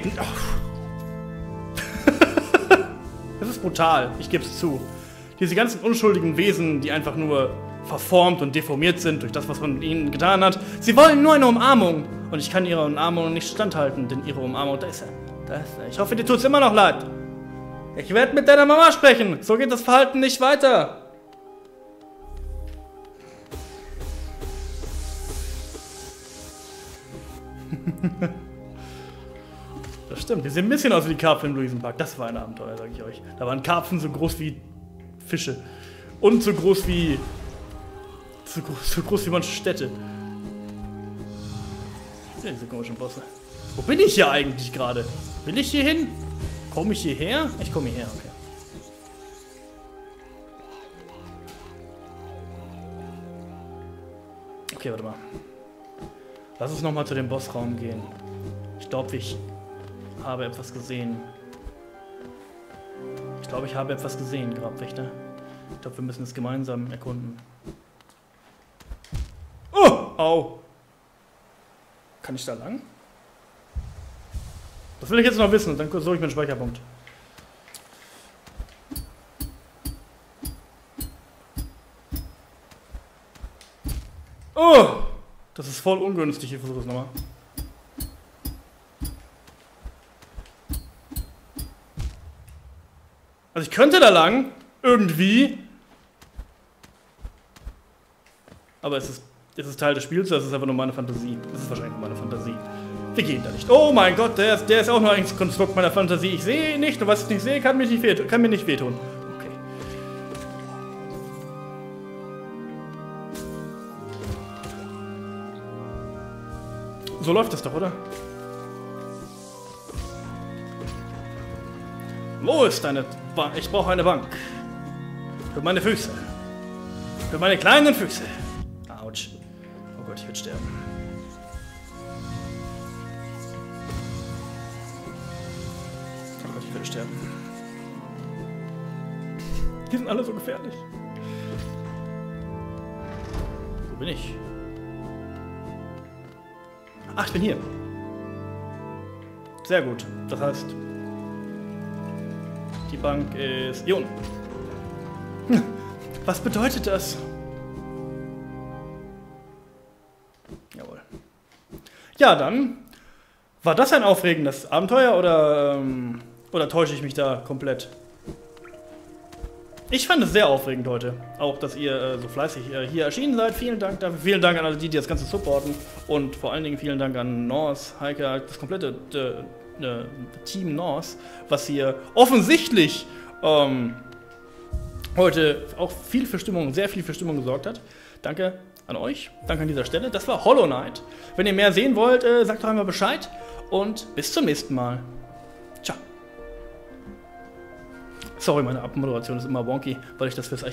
Das ist brutal, ich gebe es zu. Diese ganzen unschuldigen Wesen, die einfach nur verformt und deformiert sind durch das, was man ihnen getan hat. Sie wollen nur eine Umarmung. Und ich kann ihrer Umarmung nicht standhalten, denn ihre Umarmung, da ist er. Ich hoffe, dir tut es immer noch leid. Ich werde mit deiner Mama sprechen. So geht das Verhalten nicht weiter. Das stimmt. Die sehen ein bisschen aus wie die Karpfen im Luisenpark. Das war ein Abenteuer, sage ich euch. Da waren Karpfen so groß wie Fische. Und so groß wie... So groß wie manche Städte. Ja, diese komischen Bosse. Wo bin ich hier eigentlich gerade? Will ich hier hin? Komme ich hierher? Ich komme hierher, okay. Okay, warte mal. Lass uns nochmal zu dem Bossraum gehen. Ich glaube, ich habe etwas gesehen. Ich glaube, ich habe etwas gesehen, Grabwächter. Ich glaube, wir müssen es gemeinsam erkunden. Oh! Au! Kann ich da lang? Das will ich jetzt noch wissen, dann suche ich mir einen Speicherpunkt. Oh! Das ist voll ungünstig, ich versuche es nochmal. Also ich könnte da lang, irgendwie. Aber es ist Teil des Spiels, das ist einfach nur meine Fantasie. Das ist wahrscheinlich nur meine Fantasie. Wir gehen da nicht. Oh mein Gott, der ist auch nur ein Konstrukt meiner Fantasie. Ich sehe ihn nicht und was ich nicht sehe, kann mir nicht wehtun. Okay. So läuft das doch, oder? Wo ist deine Bank? Ich brauche eine Bank. Für meine Füße. Für meine kleinen Füße. Autsch. Oh Gott, ich werde sterben. Oh Gott, ich werde sterben. Die sind alle so gefährlich. Wo bin ich? Ach, ich bin hier. Sehr gut. Das heißt, die Bank ist hier unten. Was bedeutet das? Jawohl. Ja, dann war das ein aufregendes Abenteuer oder täusche ich mich da komplett? Ich fand es sehr aufregend heute. Auch, dass ihr so fleißig hier erschienen seid. Vielen Dank dafür. Vielen Dank an alle, die das Ganze supporten. Und vor allen Dingen vielen Dank an Norse, Heike, das komplette Team Norse, was hier offensichtlich heute auch sehr viel für Stimmung gesorgt hat. Danke an euch. Danke an dieser Stelle. Das war Hollow Knight. Wenn ihr mehr sehen wollt, sagt doch einmal Bescheid. Und bis zum nächsten Mal. Ciao. Sorry, meine Abmoderation ist immer wonky, weil ich das fürs